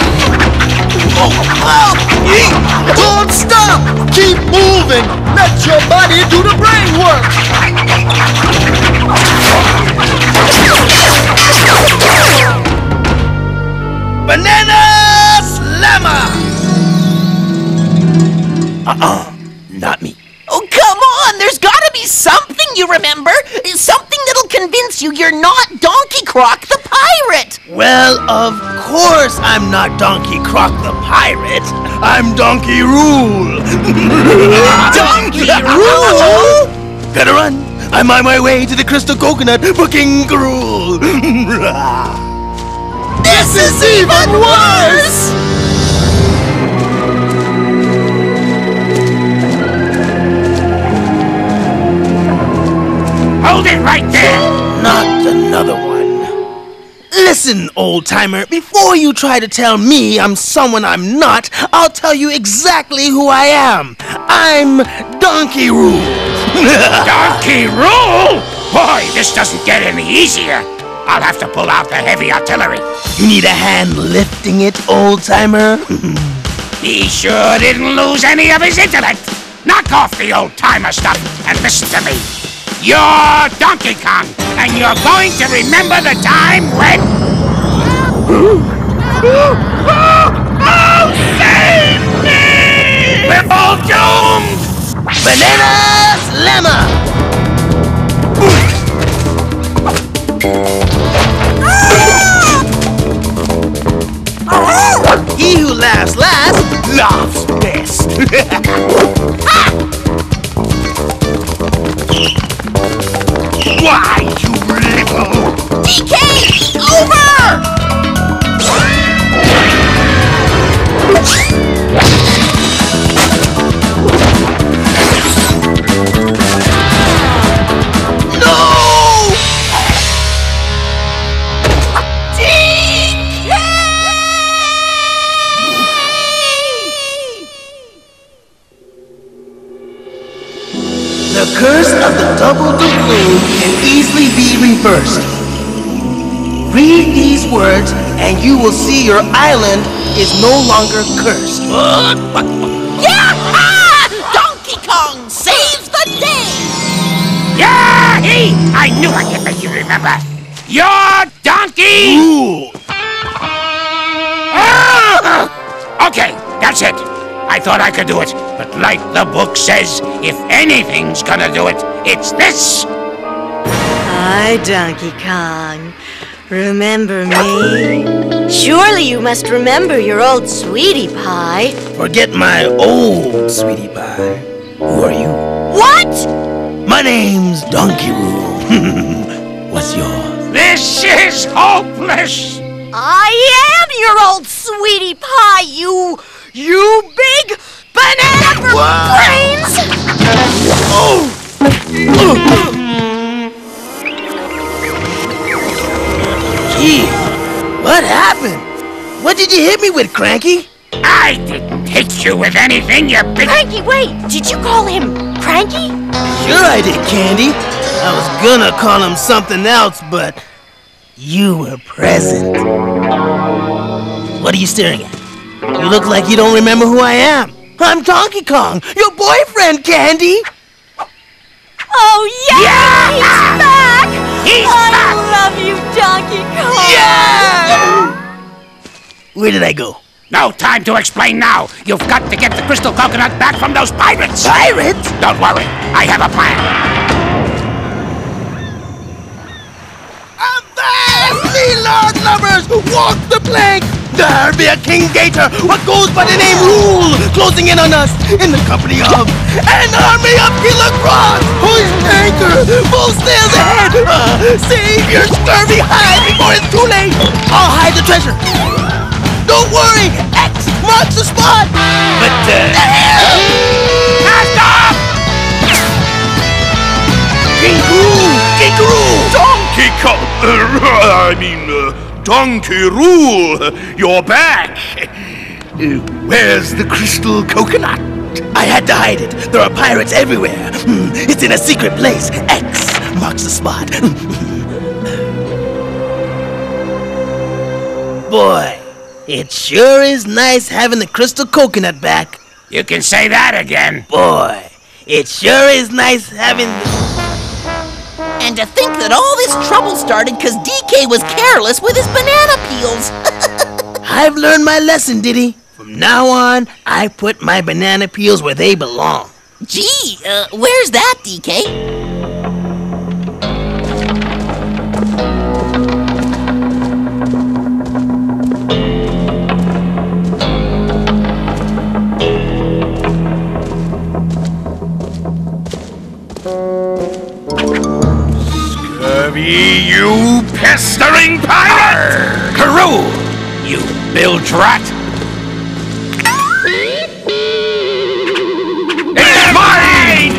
Don't stop! Keep moving! Let your body do the brain work! Banana Slammer! Not me. Oh, come on! There's gotta be something you remember! Something that'll convince you you're not Donkey Croc the pirate! Well, of course I'm not Donkey Croc the pirate. I'm Donkey Rule. Donkey Rule? Gotta run. I'm on my way to the Crystal Coconut for King Gruul. This is even worse! Hold it right there! Not another one. Listen, old-timer, before you try to tell me I'm someone I'm not, I'll tell you exactly who I am. I'm Donkey Rule. Donkey Rule? Boy, this doesn't get any easier. I'll have to pull out the heavy artillery. You need a hand lifting it, old-timer? He sure didn't lose any of his intellect. Knock off the old-timer stuff and listen to me. You're Donkey Kong, and you're going to remember the time when... Oh, save me! We're all doomed! Banana Slammer! He who laughs last, laughs best. Why, you little... DK! Over! No! The curse of the double doubloon can easily be reversed. Read these words and you will see your island is no longer cursed. Yeah! Donkey Kong saves the day! Yahee! I knew I could make you remember. You're Donkey... Rule. Okay, that's it. I thought I could do it, but like the book says, if anything's gonna do it, it's this! Hi, Donkey Kong. Remember me? Surely you must remember your old sweetie pie. Forget my old sweetie pie. Who are you? What? My name's Donkey Rule. What's yours? This is hopeless! I am your old sweetie pie, you big banana for brains! Gee, what happened? What did you hit me with, Cranky? I didn't hit you with anything, you big... Cranky, wait! Did you call him Cranky? Sure I did, Candy. I was gonna call him something else, but you were present. What are you staring at? You look like you don't remember who I am. I'm Donkey Kong, your boyfriend, Candy. Oh, yeah! He's back! He's I back! love you, Donkey Kong! Yeah! Where did I go? No time to explain now. You've got to get the Crystal Coconut back from those pirates. Pirates? Don't worry. I have a plan. Avast, Lord lovers! Walk the plank! There be a King Gator, what goes by the name Rule, closing in on us in the company of an army of Killer Crocs! Hoist anchor! Full sails ahead! Save your scurvy hide before it's too late! I'll hide the treasure! Don't worry! X marks the spot! But, Cast off! King Gruul! King Gruul! Donkey Donkey Rule, you're back. Where's the crystal coconut? I had to hide it. There are pirates everywhere. It's in a secret place. X marks the spot. Boy, it sure is nice having the crystal coconut back. You can say that again. Boy, it sure is nice having... And to think that all this trouble started because DK was careless with his banana peels. I've learned my lesson, Diddy. From now on, I put my banana peels where they belong. Gee, where's that, DK? Scurvy, you pestering pirate! Karoo, you bilge rat! It's mine!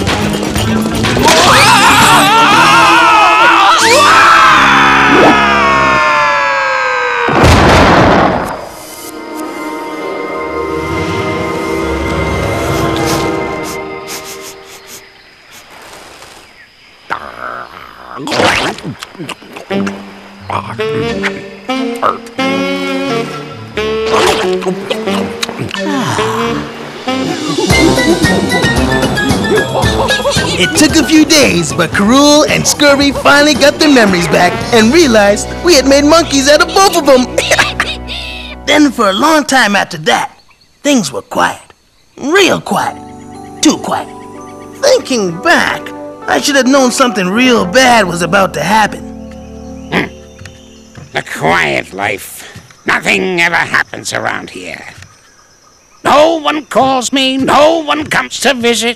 It took a few days, but Karoo and Scurvy finally got their memories back and realized we had made monkeys out of both of them. Then for a long time after that, things were quiet. Real quiet. Too quiet. Thinking back, I should have known something real bad was about to happen. The quiet life. Nothing ever happens around here. No one calls me, no one comes to visit.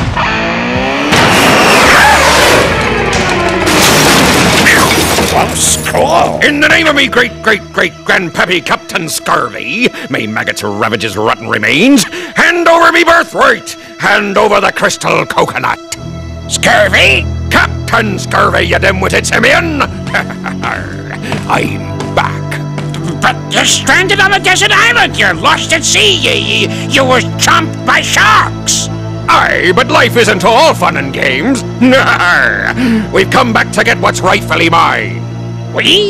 Close call. In the name of me great-great-great-grandpappy Captain Scurvy, may maggots ravage his rotten remains, hand over me birthright, hand over the crystal coconut. Scurvy? Captain Scurvy, you dim-witted simian! I'm back. But you're stranded on a desert island. You're lost at sea. You were chomped by sharks. Aye, but life isn't all fun and games. We've come back to get what's rightfully mine. We?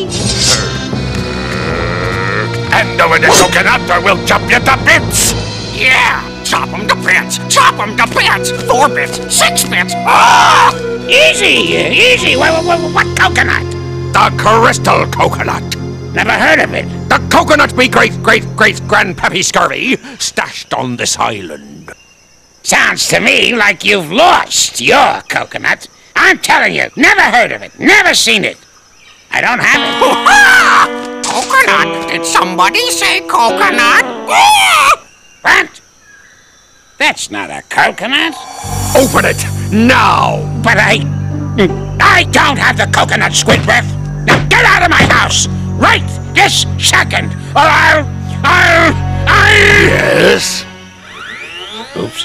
Hand over the coconut or we'll chop you to bits. Yeah, chop 'em to bits. Chop 'em to bits. 4 bits. 6 bits. Ah! Easy. What coconut? The crystal coconut. Never heard of it. The coconut me great-great-great-grandpappy Scurvy stashed on this island. Sounds to me like you've lost your coconut. I'm telling you, never heard of it, never seen it. I don't have it. Coconut? Did somebody say coconut? What? That's not a coconut. Open it, now! But I don't have the coconut, Squidward. Now get out of my house, right this second, or I'll... Yes? Oops.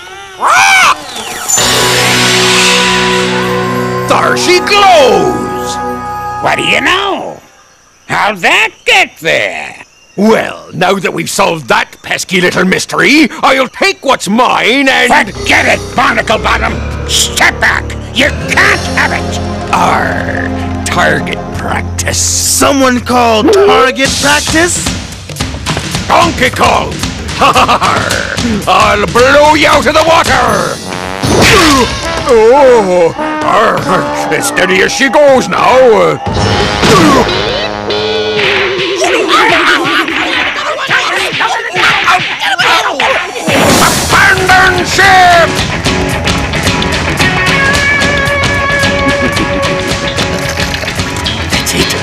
There she glows! What do you know? How'd that get there? Well, now that we've solved that pesky little mystery, I'll take what's mine and... Forget it, Barnacle Bottom! Step back! You can't have it! Target practice. Someone called target practice? Donkey Kong! I'll blow you out of the water! As steady as she goes now. Abandon ship! That's it.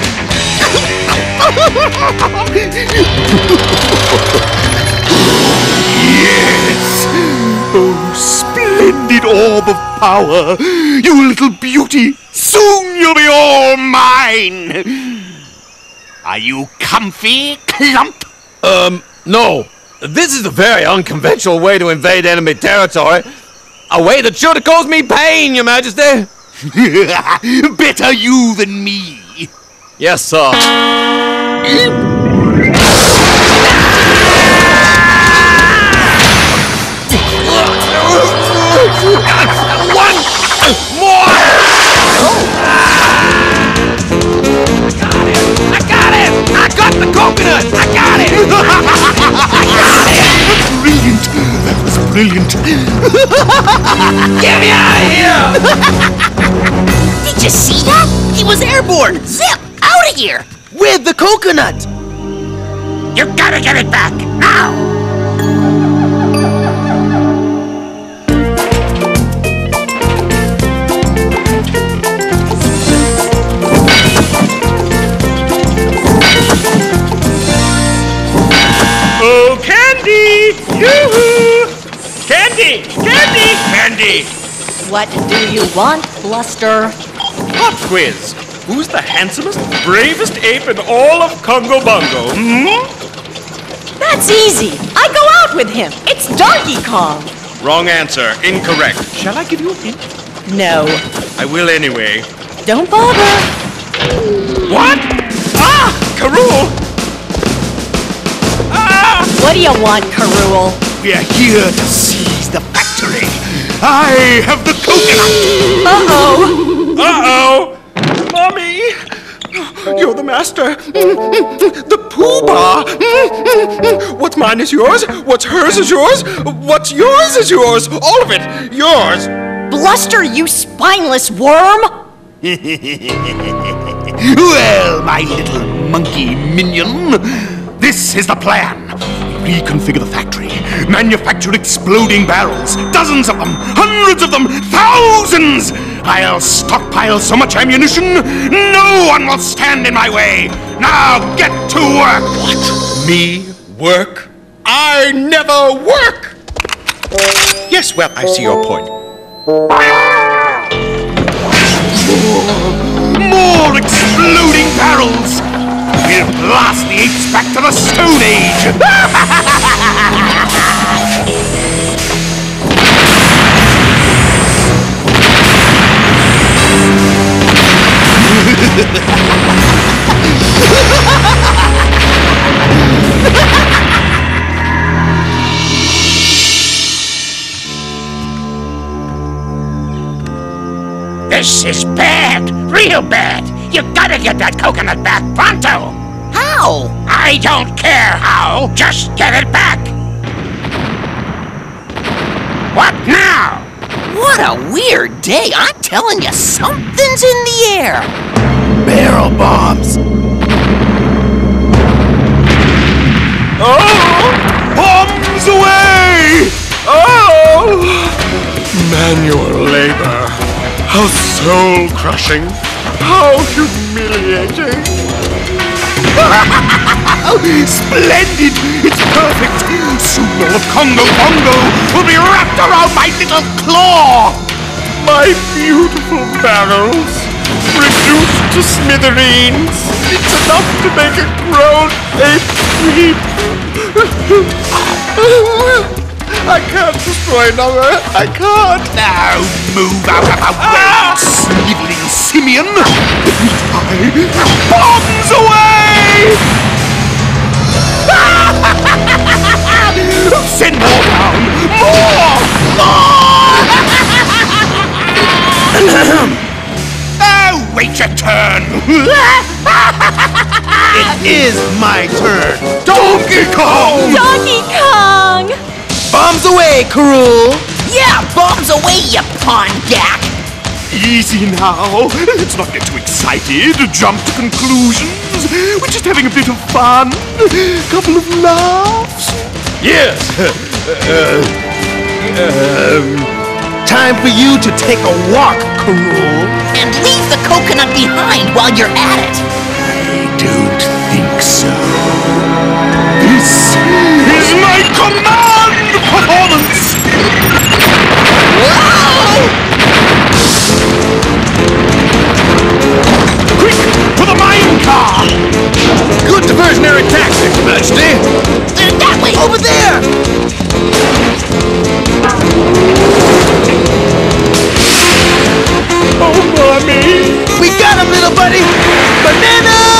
Yes! Oh, splendid orb of power! You little beauty! Soon you'll be all mine! Are you comfy, Clump? No. This is a very unconventional way to invade enemy territory. A way that should have caused me pain, Your Majesty. Better you than me. Yes, sir. One more! I got it! I got the coconut! I got it! Brilliant! That was brilliant! Get me out of here! Did you see that? He was airborne! Zip! Out of here! With the coconut! You gotta get it back, now! Oh, Candy! Yoo-hoo! Candy! Candy! Candy! What do you want, Bluster? Pop quiz. Who's the handsomest, bravest ape in all of Congo Bongo? Hmm? That's easy. I go out with him. It's Donkey Kong. Wrong answer. Incorrect. Shall I give you a hint? No. I will anyway. Don't bother. What? Ah! Karul! Ah! What do you want, Karul? We're here to seize the factory. I have the coconut. Uh-oh. Uh-oh! Mommy! You're the master. The Pooh-Bah. What's mine is yours. What's hers is yours. What's yours is yours. All of it. Yours. Bluster, you spineless worm! Well, my little monkey minion, this is the plan. Reconfigure the factory, manufacture exploding barrels, dozens of them, hundreds of them, thousands! I'll stockpile so much ammunition, no one will stand in my way. Now get to work! What? Me? Work? I never work! Yes, well, I see your point. More exploding barrels! We'll blast the apes back to the Stone Age! This is bad, real bad. You gotta get that coconut back pronto. How? I don't care how, just get it back. What now? What a weird day. I'm telling you, something's in the air. Barrel bombs! Oh! Bombs away! Oh! Manual labor. How soul-crushing. How humiliating. Splendid! It's perfect! Soon all of Congo Bongo will be wrapped around my little claw! My beautiful barrels, reduced to smithereens. It's enough to make a grown ape weep. I can't destroy another. I can't. Now move out of the way, sniveling simian! Bombs away! Send more down! More! Oh, wait your turn! It is my turn! Donkey Kong! Donkey Kong! Bombs away, Karul! Yeah, bombs away, you pondac! Easy now. Let's not get too excited, jump to conclusions. We're just having a bit of fun. Couple of laughs. Yes. Time for you to take a walk, Karul. And leave the coconut behind while you're at it. I don't think so. This is my command performance. Whoa! Quick, for the mine car! Good diversionary tactic, Majesty. That way! Over there! Oh, Mommy! We got him, little buddy! Banana!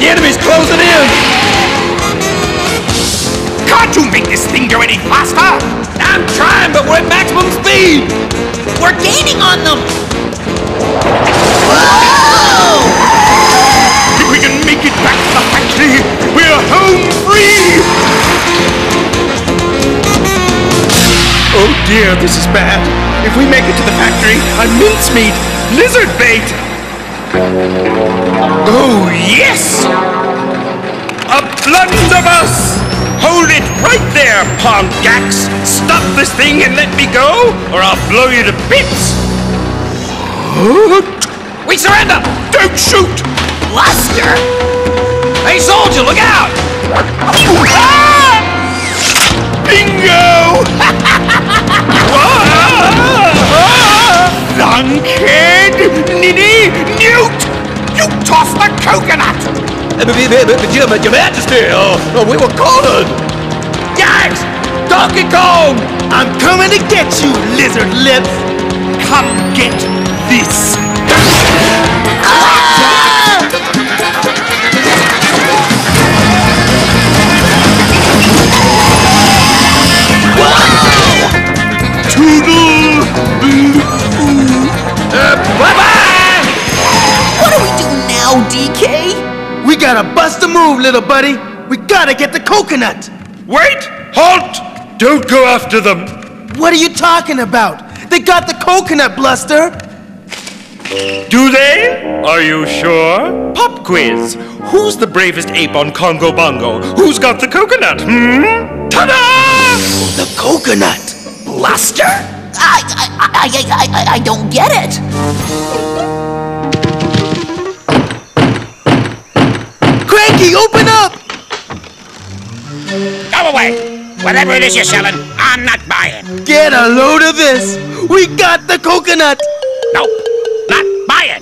The enemy's closing in! Can't you make this thing go any faster? I'm trying, but we're at maximum speed! We're gaining on them! Whoa! If we can make it back to the factory, we're home free! Oh dear, this is bad. If we make it to the factory, I'm mincemeat, lizard bait! Oh yes! A blunderbuss! Hold it right there, Pongax! Stop this thing and let me go, or I'll blow you to bits! We surrender! Don't shoot! Buster! Hey, soldier, look out! Ah! Bingo! Lunkhead! Ninny! Newt! You tossed the coconut! But Your Majesty, we were cornered! Gags! Donkey Kong! I'm coming to get you, lizard lips! Come get this! Toodle! Bye-bye! What do we do now, DK? We gotta bust a move, little buddy! We gotta get the coconut! Wait! Halt! Don't go after them! What are you talking about? They got the coconut, Bluster! Do they? Are you sure? Pop quiz. Who's the bravest ape on Congo Bongo? Who's got the coconut? Ta-da! The coconut! Bluster? I don't get it. Cranky, open up! Go away! Whatever it is you're selling, I'm not buying. Get a load of this! We got the coconut! Nope, not buying.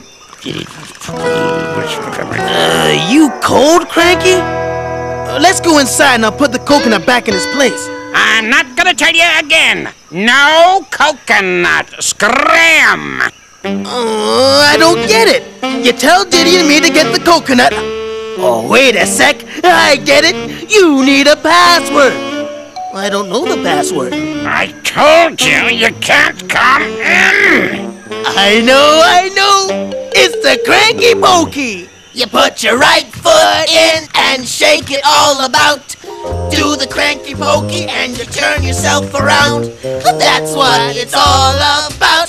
You cold, Cranky? Let's go inside and I'll put the coconut back in its place. I'm not gonna tell you again. No coconut. Scram! I don't get it. You tell Diddy and me to get the coconut. Oh, wait a sec. I get it. You need a password. I don't know the password. I told you you can't come in. I know. It's the Cranky Pokey. You put your right foot in and shake it all about. Do the Cranky Pokey and you turn yourself around. That's what it's all about.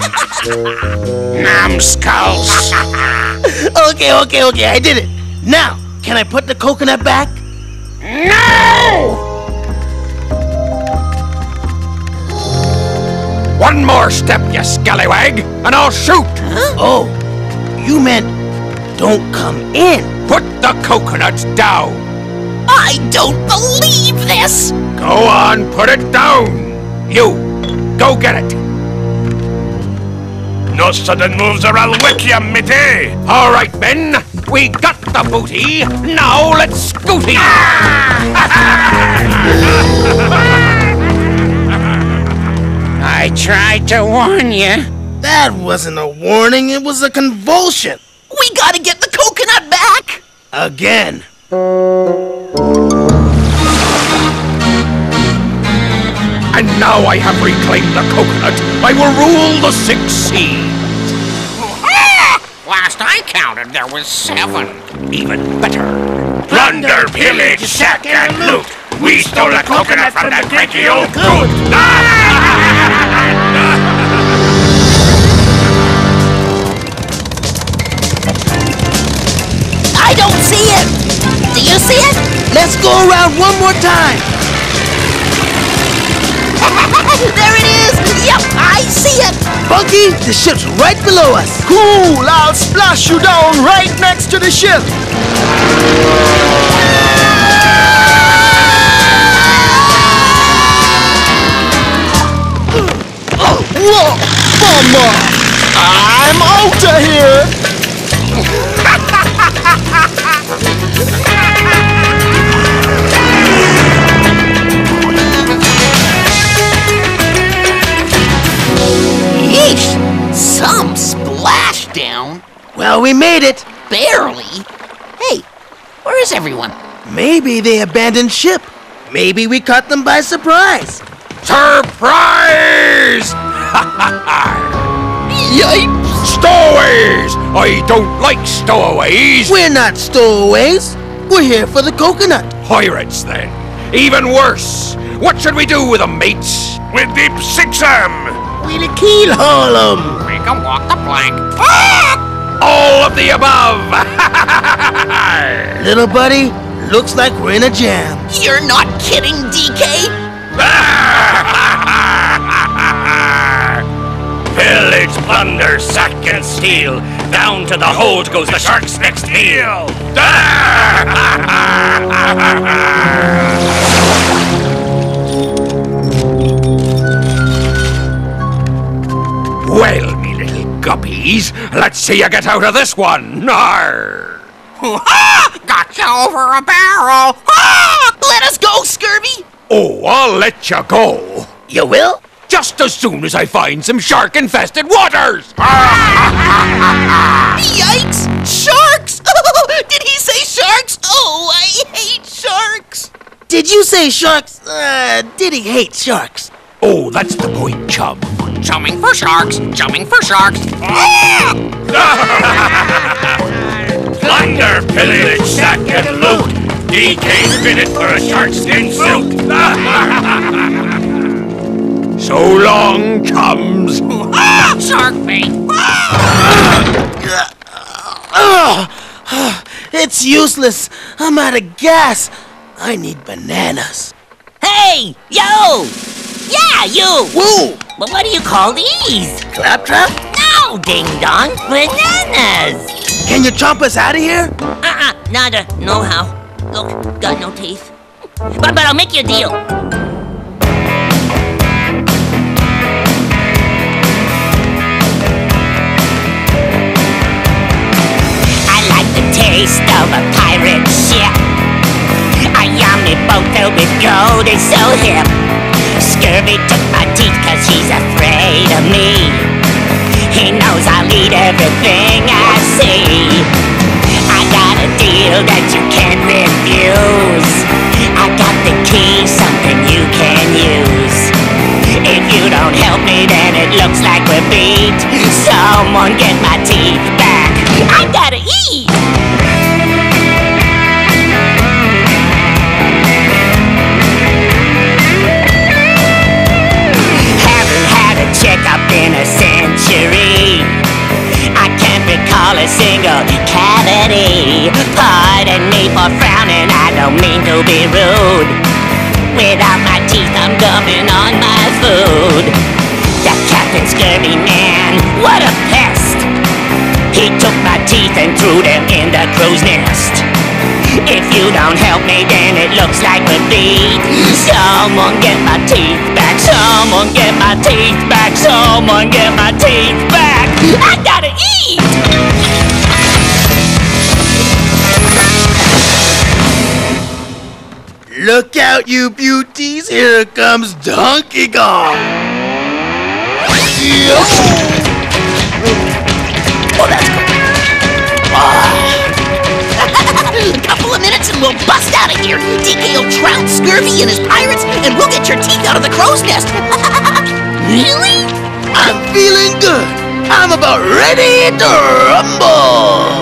Numbskulls. Okay, I did it. Now, can I put the coconut back? No! One more step, you scallywag, and I'll shoot! Huh? Oh, you meant don't come in. Put the coconuts down! I don't believe this! Go on, put it down! You, go get it! No sudden moves or I'll whack you, matey! All right, men, we got the booty, now let's scooty! I tried to warn you. That wasn't a warning, it was a convulsion. We gotta get the coconut back! Again. And now I have reclaimed the coconut, I will rule the 6 seas! Last I counted, there was 7. Even better. Plunder, pillage, sack, and loot! We stole a coconut from that cranky old coot! I don't see it! Do you see it? Let's go around one more time! There it is! Yep, I see it! Bunky, the ship's right below us! Cool! I'll splash you down right next to the ship! Whoa! Mama! I'm out of here! Yeesh! Some splashdown. Well, we made it. Barely. Hey, Where is everyone? Maybe they abandoned ship. Maybe we caught them by surprise. Surprise! Yikes! Stowaways! I don't like stowaways. We're not stowaways. We're here for the coconut. Pirates, then. Even worse. What should we do with them, mates? With deep six 'em. We'll keelhaul 'em. We can walk the plank. All of the above. Little buddy, looks like we're in a jam. You're not kidding, DK? Pillage, plunder, sack, and steal. Down to the hold goes the shark's next meal. Well, me little guppies, let's see you get out of this one. Nar! Got you over a barrel. Let us go, Scurvy! Oh, I'll let you go. You will? Just as soon as I find some shark-infested waters! Yikes! Sharks! Did he say sharks? Oh, I hate sharks! Did you say sharks? Did he hate sharks? Oh, that's the point, chum. Jumping for sharks. Jumping for sharks. Plunder, pillage, sack, and loot. DK's been it for a sharkskin suit. So long, chums. Shark bait. It's useless. I'm out of gas. I need bananas. Hey! Yo! Yeah, you! Whoa! But what do you call these? Claptrap? No, ding-dong. Bananas! Can you chomp us out of here? Nada. No how. Look, got no teeth. But I'll make you a deal. I like the taste of a pirate ship. A yummy boat filled with gold is so hip. Scurvy took my teeth 'cause he's afraid of me. He knows I'll eat everything I see. I got a deal that you can't refuse. I got the key, something you can use. If you don't help me, then it looks like we're beat. Someone get my teeth back. I gotta eat! Checkup in a century. I can't recall a single cavity. Pardon me for frowning, I don't mean to be rude. Without my teeth, I'm gumming on my food. That Captain Scurvy man, what a pest! He took my teeth and threw them in the crow's nest. If you don't help me, then it looks like we're beat. Someone get my teeth back. Someone get my teeth back. Someone get my teeth back. I gotta eat! Look out, you beauties. Here comes Donkey Kong. Oh, that's good. A couple of minutes and we'll bust out of here. DK will drown Scurvy and his pirates, and we'll get your teeth out of the crow's nest. Really? I'm feeling good. I'm about ready to rumble.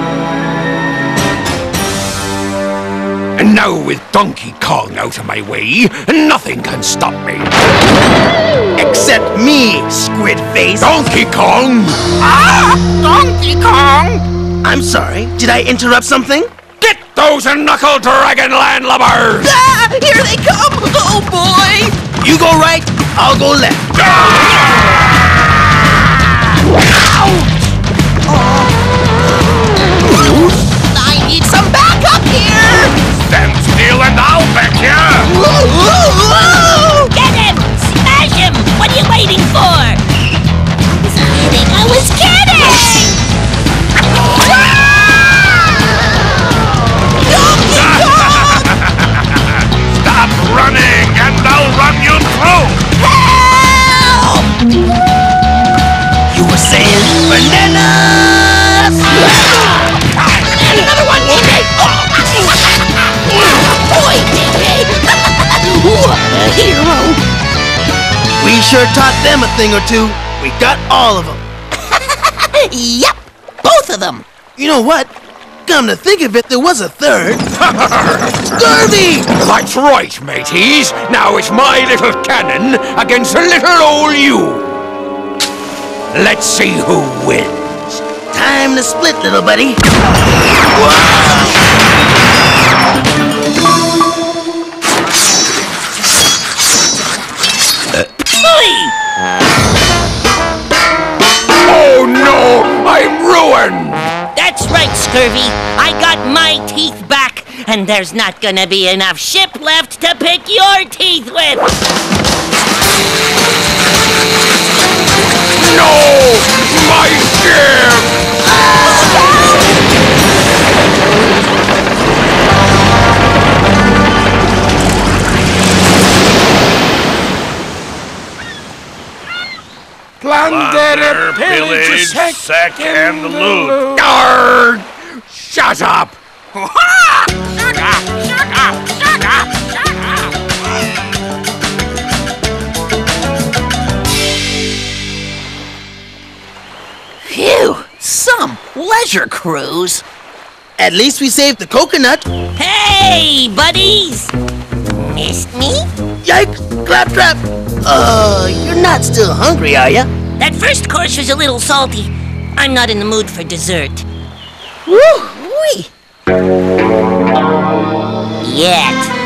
And now with Donkey Kong out of my way, nothing can stop me. Except me, Squid Face. Donkey Kong! Donkey Kong! I'm sorry. Did I interrupt something? Get those knuckle dragon landlubbers! Here they come! Oh, boy! You go right, I'll go left. I need some backup here! Stand still and I'll back ya! Get him! Smash him! What are you waiting for? I was kidding! Stop running and I'll run you through! Help! You were saying bananas? And another one! Okay! sure taught them a thing or two. We got all of them. Yep, both of them. You know what? Come to think of it, there was a third. Scurvy! That's right, mateys. Now it's my little cannon against little old you. Let's see who wins. Time to split, little buddy. Oh no! I'm ruined! That's right, Scurvy. I got my teeth back, and there's not gonna be enough ship left to pick your teeth with. No! My ship! Plunder, pillage, sack, and loot. Arrgh! Shut up! Shut up! Shut up! Shut up! Shut up! Phew, some leisure cruise. At least we saved the coconut. Hey, buddies! Missed me? Yikes! Claptrap! You're not still hungry, are ya? That first course was a little salty. I'm not in the mood for dessert. Woo-wee! Yet.